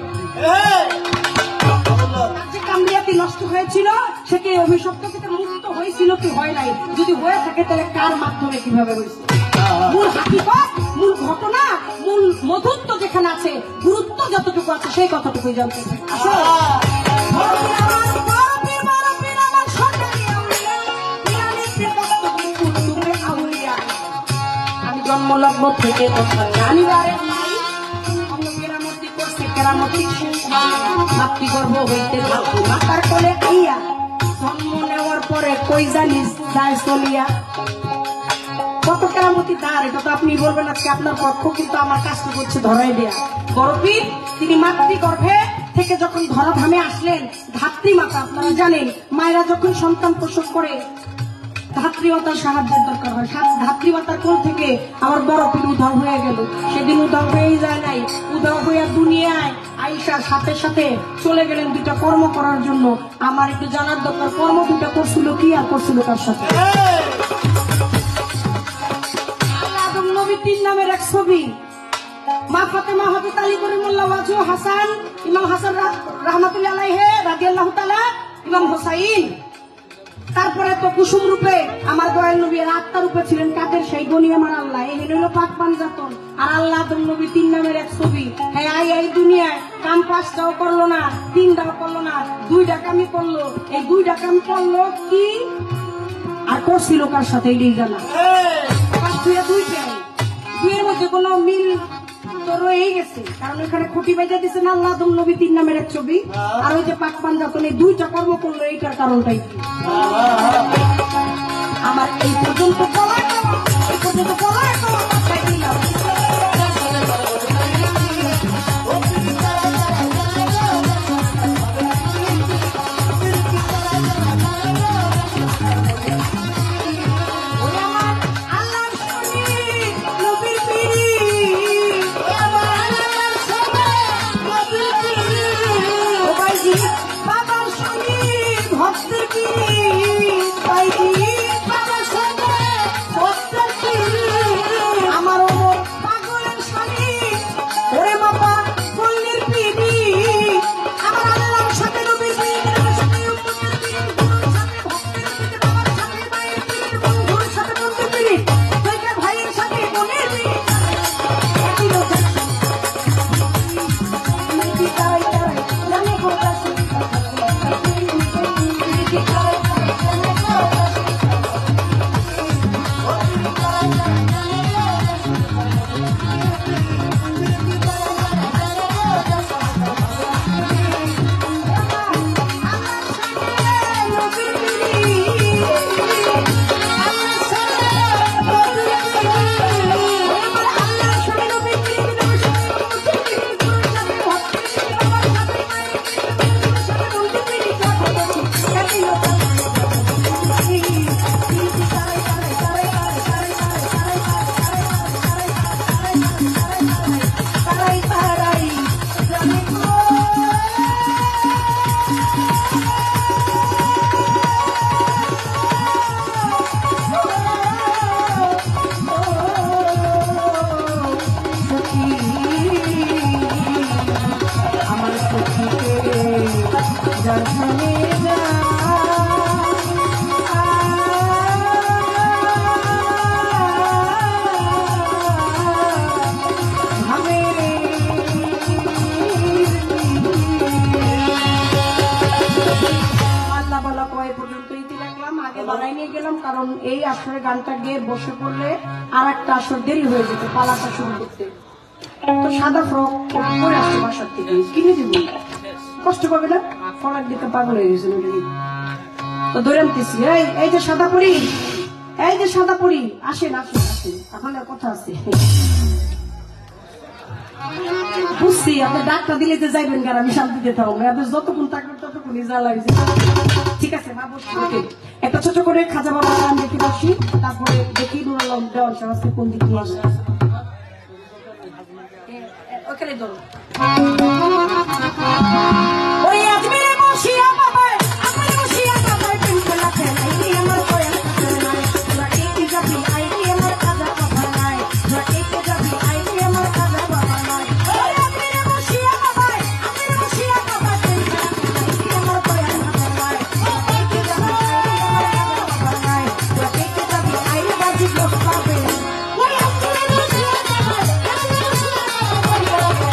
যে কামলিয়াতি নষ্ট হয়েছিল সেটি অভিশপ্ত থেকে মুক্ত হয়েছিল কি হয় নাই, যদি হয়ে থাকে তাহলে কার মাধ্যমে কিভাবে হয়েছে, মূল হাকিকত মূল ঘটনা মূল মধুত্ব যেখানে আছে গুরুত্ব যতটুকু আছে সেই কথাটুকুই জানতে চাই। জন্মলগ্ন থেকে জানিবারে কেরামতি করছে কেরামতি মাতৃগর্ভ হইতে মাতার কোলে আইয়া জন্ম নেওয়ার পরে কই জানিস যায় চলিয়া। কত কেরামতি তার, এটা তো আপনি বলবেন আজকে আপনার পক্ষ, কিন্তু আমার কাজটা করছে ধরাই দেয়া। বড় পীর তিনি মাতৃগর্ভে থেকে যখন ধরাধামে আসলেন, ধাত্রী মাতা আপনারা জানেন মায়েরা যখন সন্তান প্রসব করে ধাত্রীমাতার সাহায্যের দরকার হয়। ধাত্রীমাতার কোল থেকে আমার বড় পীর উধাও হয়ে গেল। সেদিন উধাও হয়েই যায় নাই, উধাও হইয়া দুনিয়ায় আইসার সাথে সাথে চলে গেলেন দুইটা কর্ম করার জন্য। আমার একটু জানার দরকার কর্ম দুটা করছিল কি আর করছিল তার সাথে। আদম নবী তিন নামের এক ছবি, মা ফাতেমা হযরত আলী করিমুল্লাহ ওয়াজহু হাসান, ইমাম হাসান রাহমাতুল্লাহ আলাইহি রাদিয়াল্লাহু তাআলা, ইমাম হুসাইন। তারপরে তো কুসুম রূপে আমার দয়াল নবী আত্মা রূপে ছিলেন কাদের সেই গনি আমার আল্লাহ। এই হলো পাক পাঞ্জাতন। আর আল্লাহ আদম নবী তিন নামের এক ছবি। হ্যাঁ আই এই দুনিয়ায় কাম পাঁচটাও করলো না, তিনটাও করলো না, দুইটা কামই করলো। এই দুইটা কাম করলো কি আর করছিল কার সাথে এই জানা দুইটাই দুইয়ের মধ্যে কোনো মিল তো রয়েই গেছে, কারণ এখানে খুঁটি বেঁধে দিচ্ছেন আল্লাহ আদম নবী তিন নামের এক ছবি। আর ওই যে পাক পাঞ্জাতন এই দুইটা কর্ম করলো, এইটার কারণটাই কি আমার এই পর্যন্ত বলার এই পর্যন্ত বলার আগে বানাই নিয়ে গেলাম, কারণ এই আসরে গানটা গিয়ে বসে পড়লে আর একটা আসর দেরি হয়ে যেত পালাটা শুরু করতে। তো সাদা ফ্রক পরে আসছে বাসার থেকে, কিনে দিব, কষ্ট পাবে না, ফরাক দিতে পাগল হয়ে গেছে। তো ধরে আনতেছি, এই এই যে সাদা পরি, এই যে সাদা পরি, আসেন আসেন আসেন, এখন কথা আছে। বুঝছি আপনি ডাক্তার দিলে যে যাইবেন কার, আমি শান্তিতে থাকবো, আপনি যতক্ষণ থাকবেন ততক্ষণই যা লাগছে। ঠিক আছে মা বসছি, একটা ছোট করে খাজা বাবা গান দেখে বসি, তারপরে দেখি নুর আলম দেওয়ান সাহসকে কোন দিক নিয়ে আসে। ওখানে ধরো ওই আজমিরে বসিয়া বাবা, আমি বসিয়া বাবা, কিন্তু লাগে নাই আমার কোয়েল নাই, তোরা একই যাবি আইডি আমার খাজা বাবা নাই, তোরা একই যাবি আইডি আমার খাজা বাবা নাই। ওই আজমিরে বসিয়া বাবা, আমি বসিয়া বাবা, কিন্তু লাগে নাই আমার কোয়েল নাই, একই যাবি আইডি আমার খাজা বাবা নাই, তোরা একই যাবি আইডি বাজি বস পাবে। ওই আজমিরে বসিয়া বাবা, আমি বসিয়া বাবা,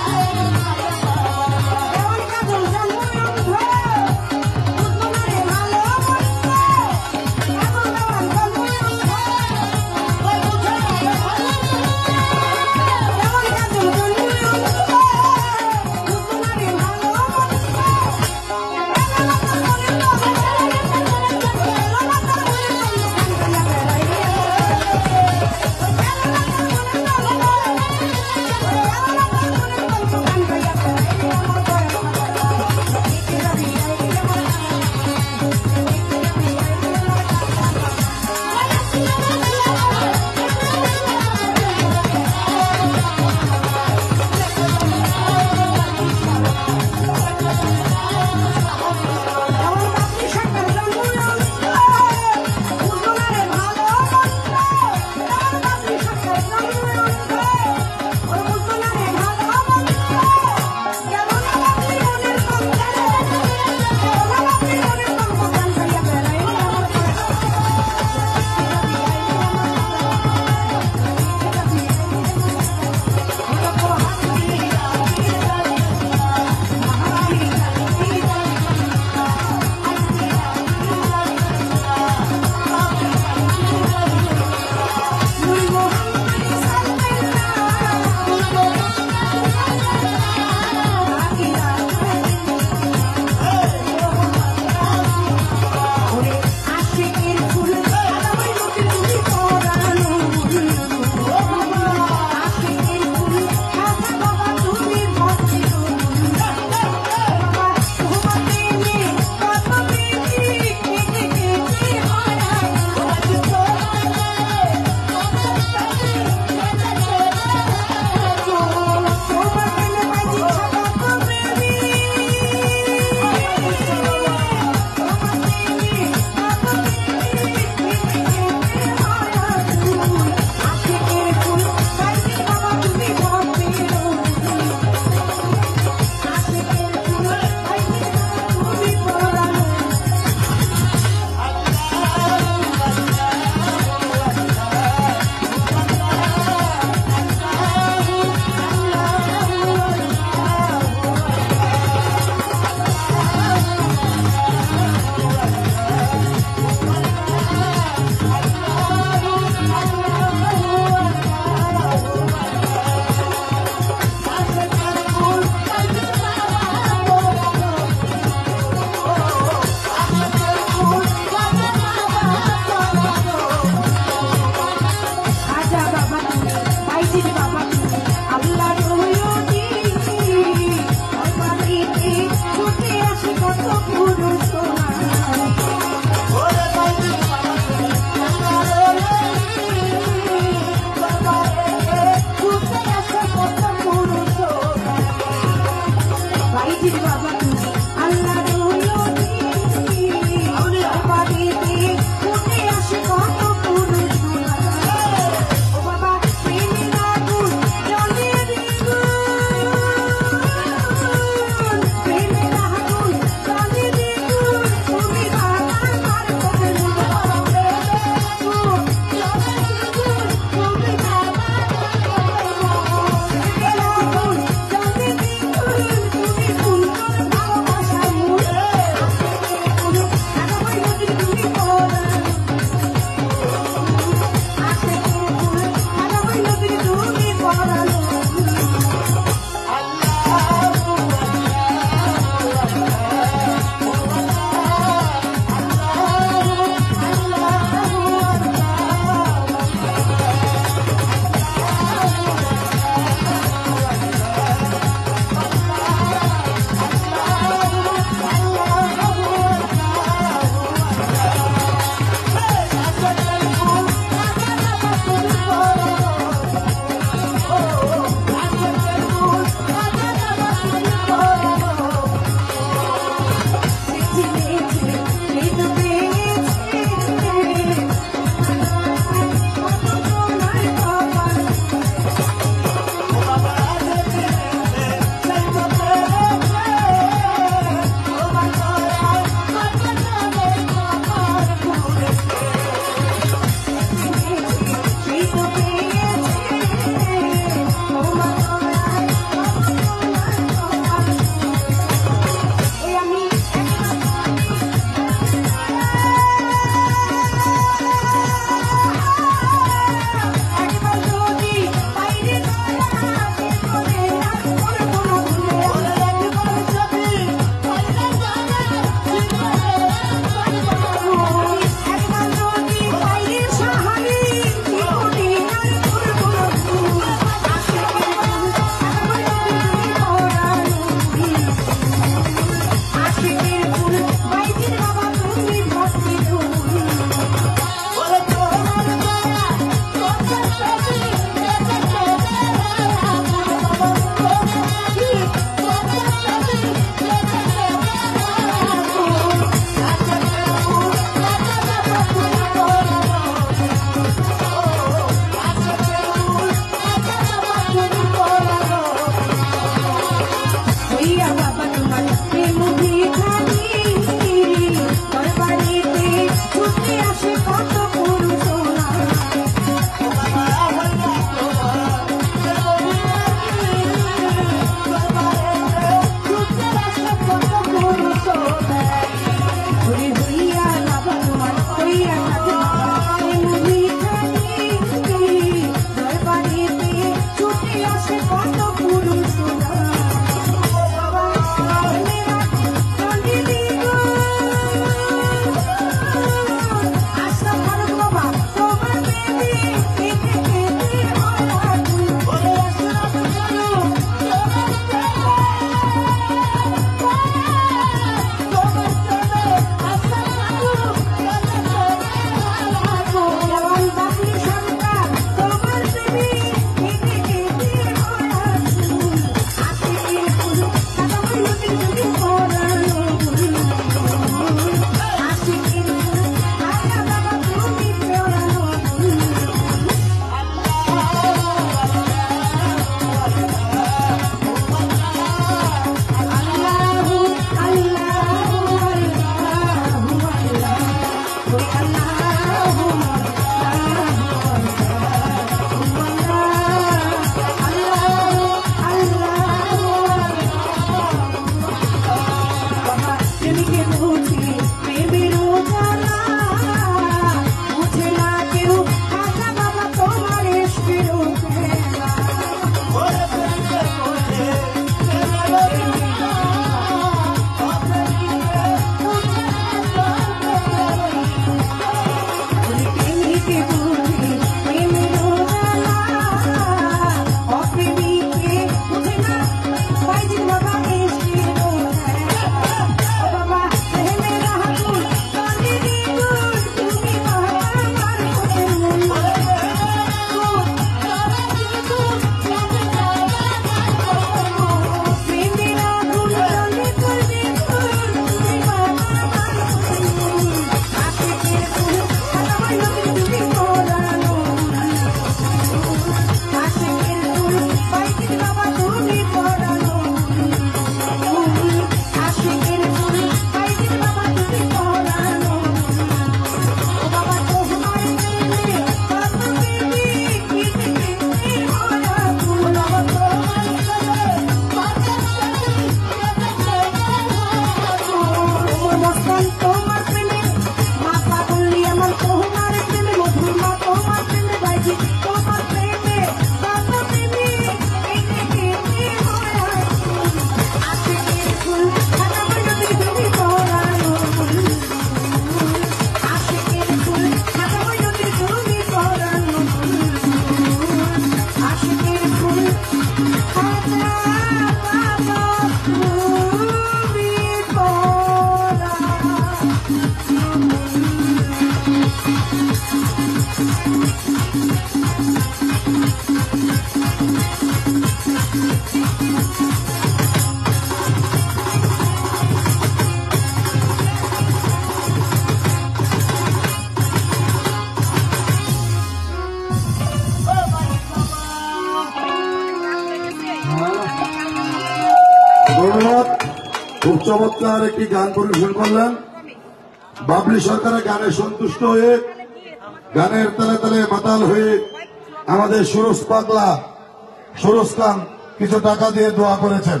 ধন্যবাদ। খুব চমৎকার একটি গান পরিবেশন করলেন। বাবলি সরকারের গানে সন্তুষ্ট হয়ে গানের তালে তালে মাতাল হয়ে আমাদের সুরজ পাগলা সুরজ খান কিছু টাকা দিয়ে দোয়া করেছেন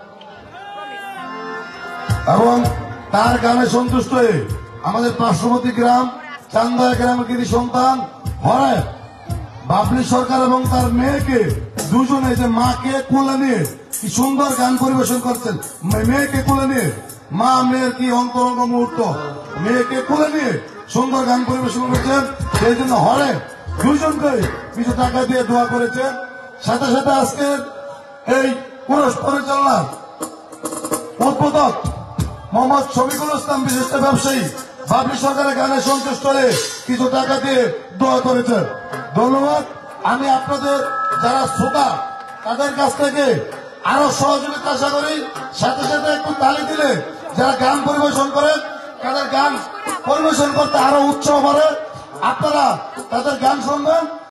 এবং তার গানে সন্তুষ্ট হয়ে আমাদের পার্শ্ববর্তী গ্রাম চান্দা গ্রামের কৃতি সন্তান হরে বাবলি সরকার এবং তার মেয়েকে দুজনে যে মাকে কোলে নিয়ে কি সুন্দর গান পরিবেশন করছেন। মেয়েকে কোলে নিয়ে মা মেয়ের কি অন্তরঙ্গ মুহূর্ত, মেয়েকে কোলে নিয়ে সুন্দর গান পরিবেশন করেছেন। সেই জন্য হরে দুজনকে কিছু টাকা দিয়ে দোয়া করেছেন। সাথে সাথে আজকের এই পুরুষ পরিচালনার উদ্বোধক মোহাম্মদ শফিকুল ইসলাম বিশিষ্ট ব্যবসায়ী বাবলি সরকারের গানে সন্তুষ্ট হয়ে কিছু টাকা দিয়ে দোয়া করেছেন। ধন্যবাদ। আমি আপনাদের যারা শ্রোতা তাদের কাছ থেকে আরো সহযোগিতা আশা করি। সাথে সাথে একটু তালি দিলে যারা গান পরিবেশন করেন তাদের গান পরিবেশন করতে আরো উৎসাহ বাড়ে। আপনারা তাদের গান শুনবেন।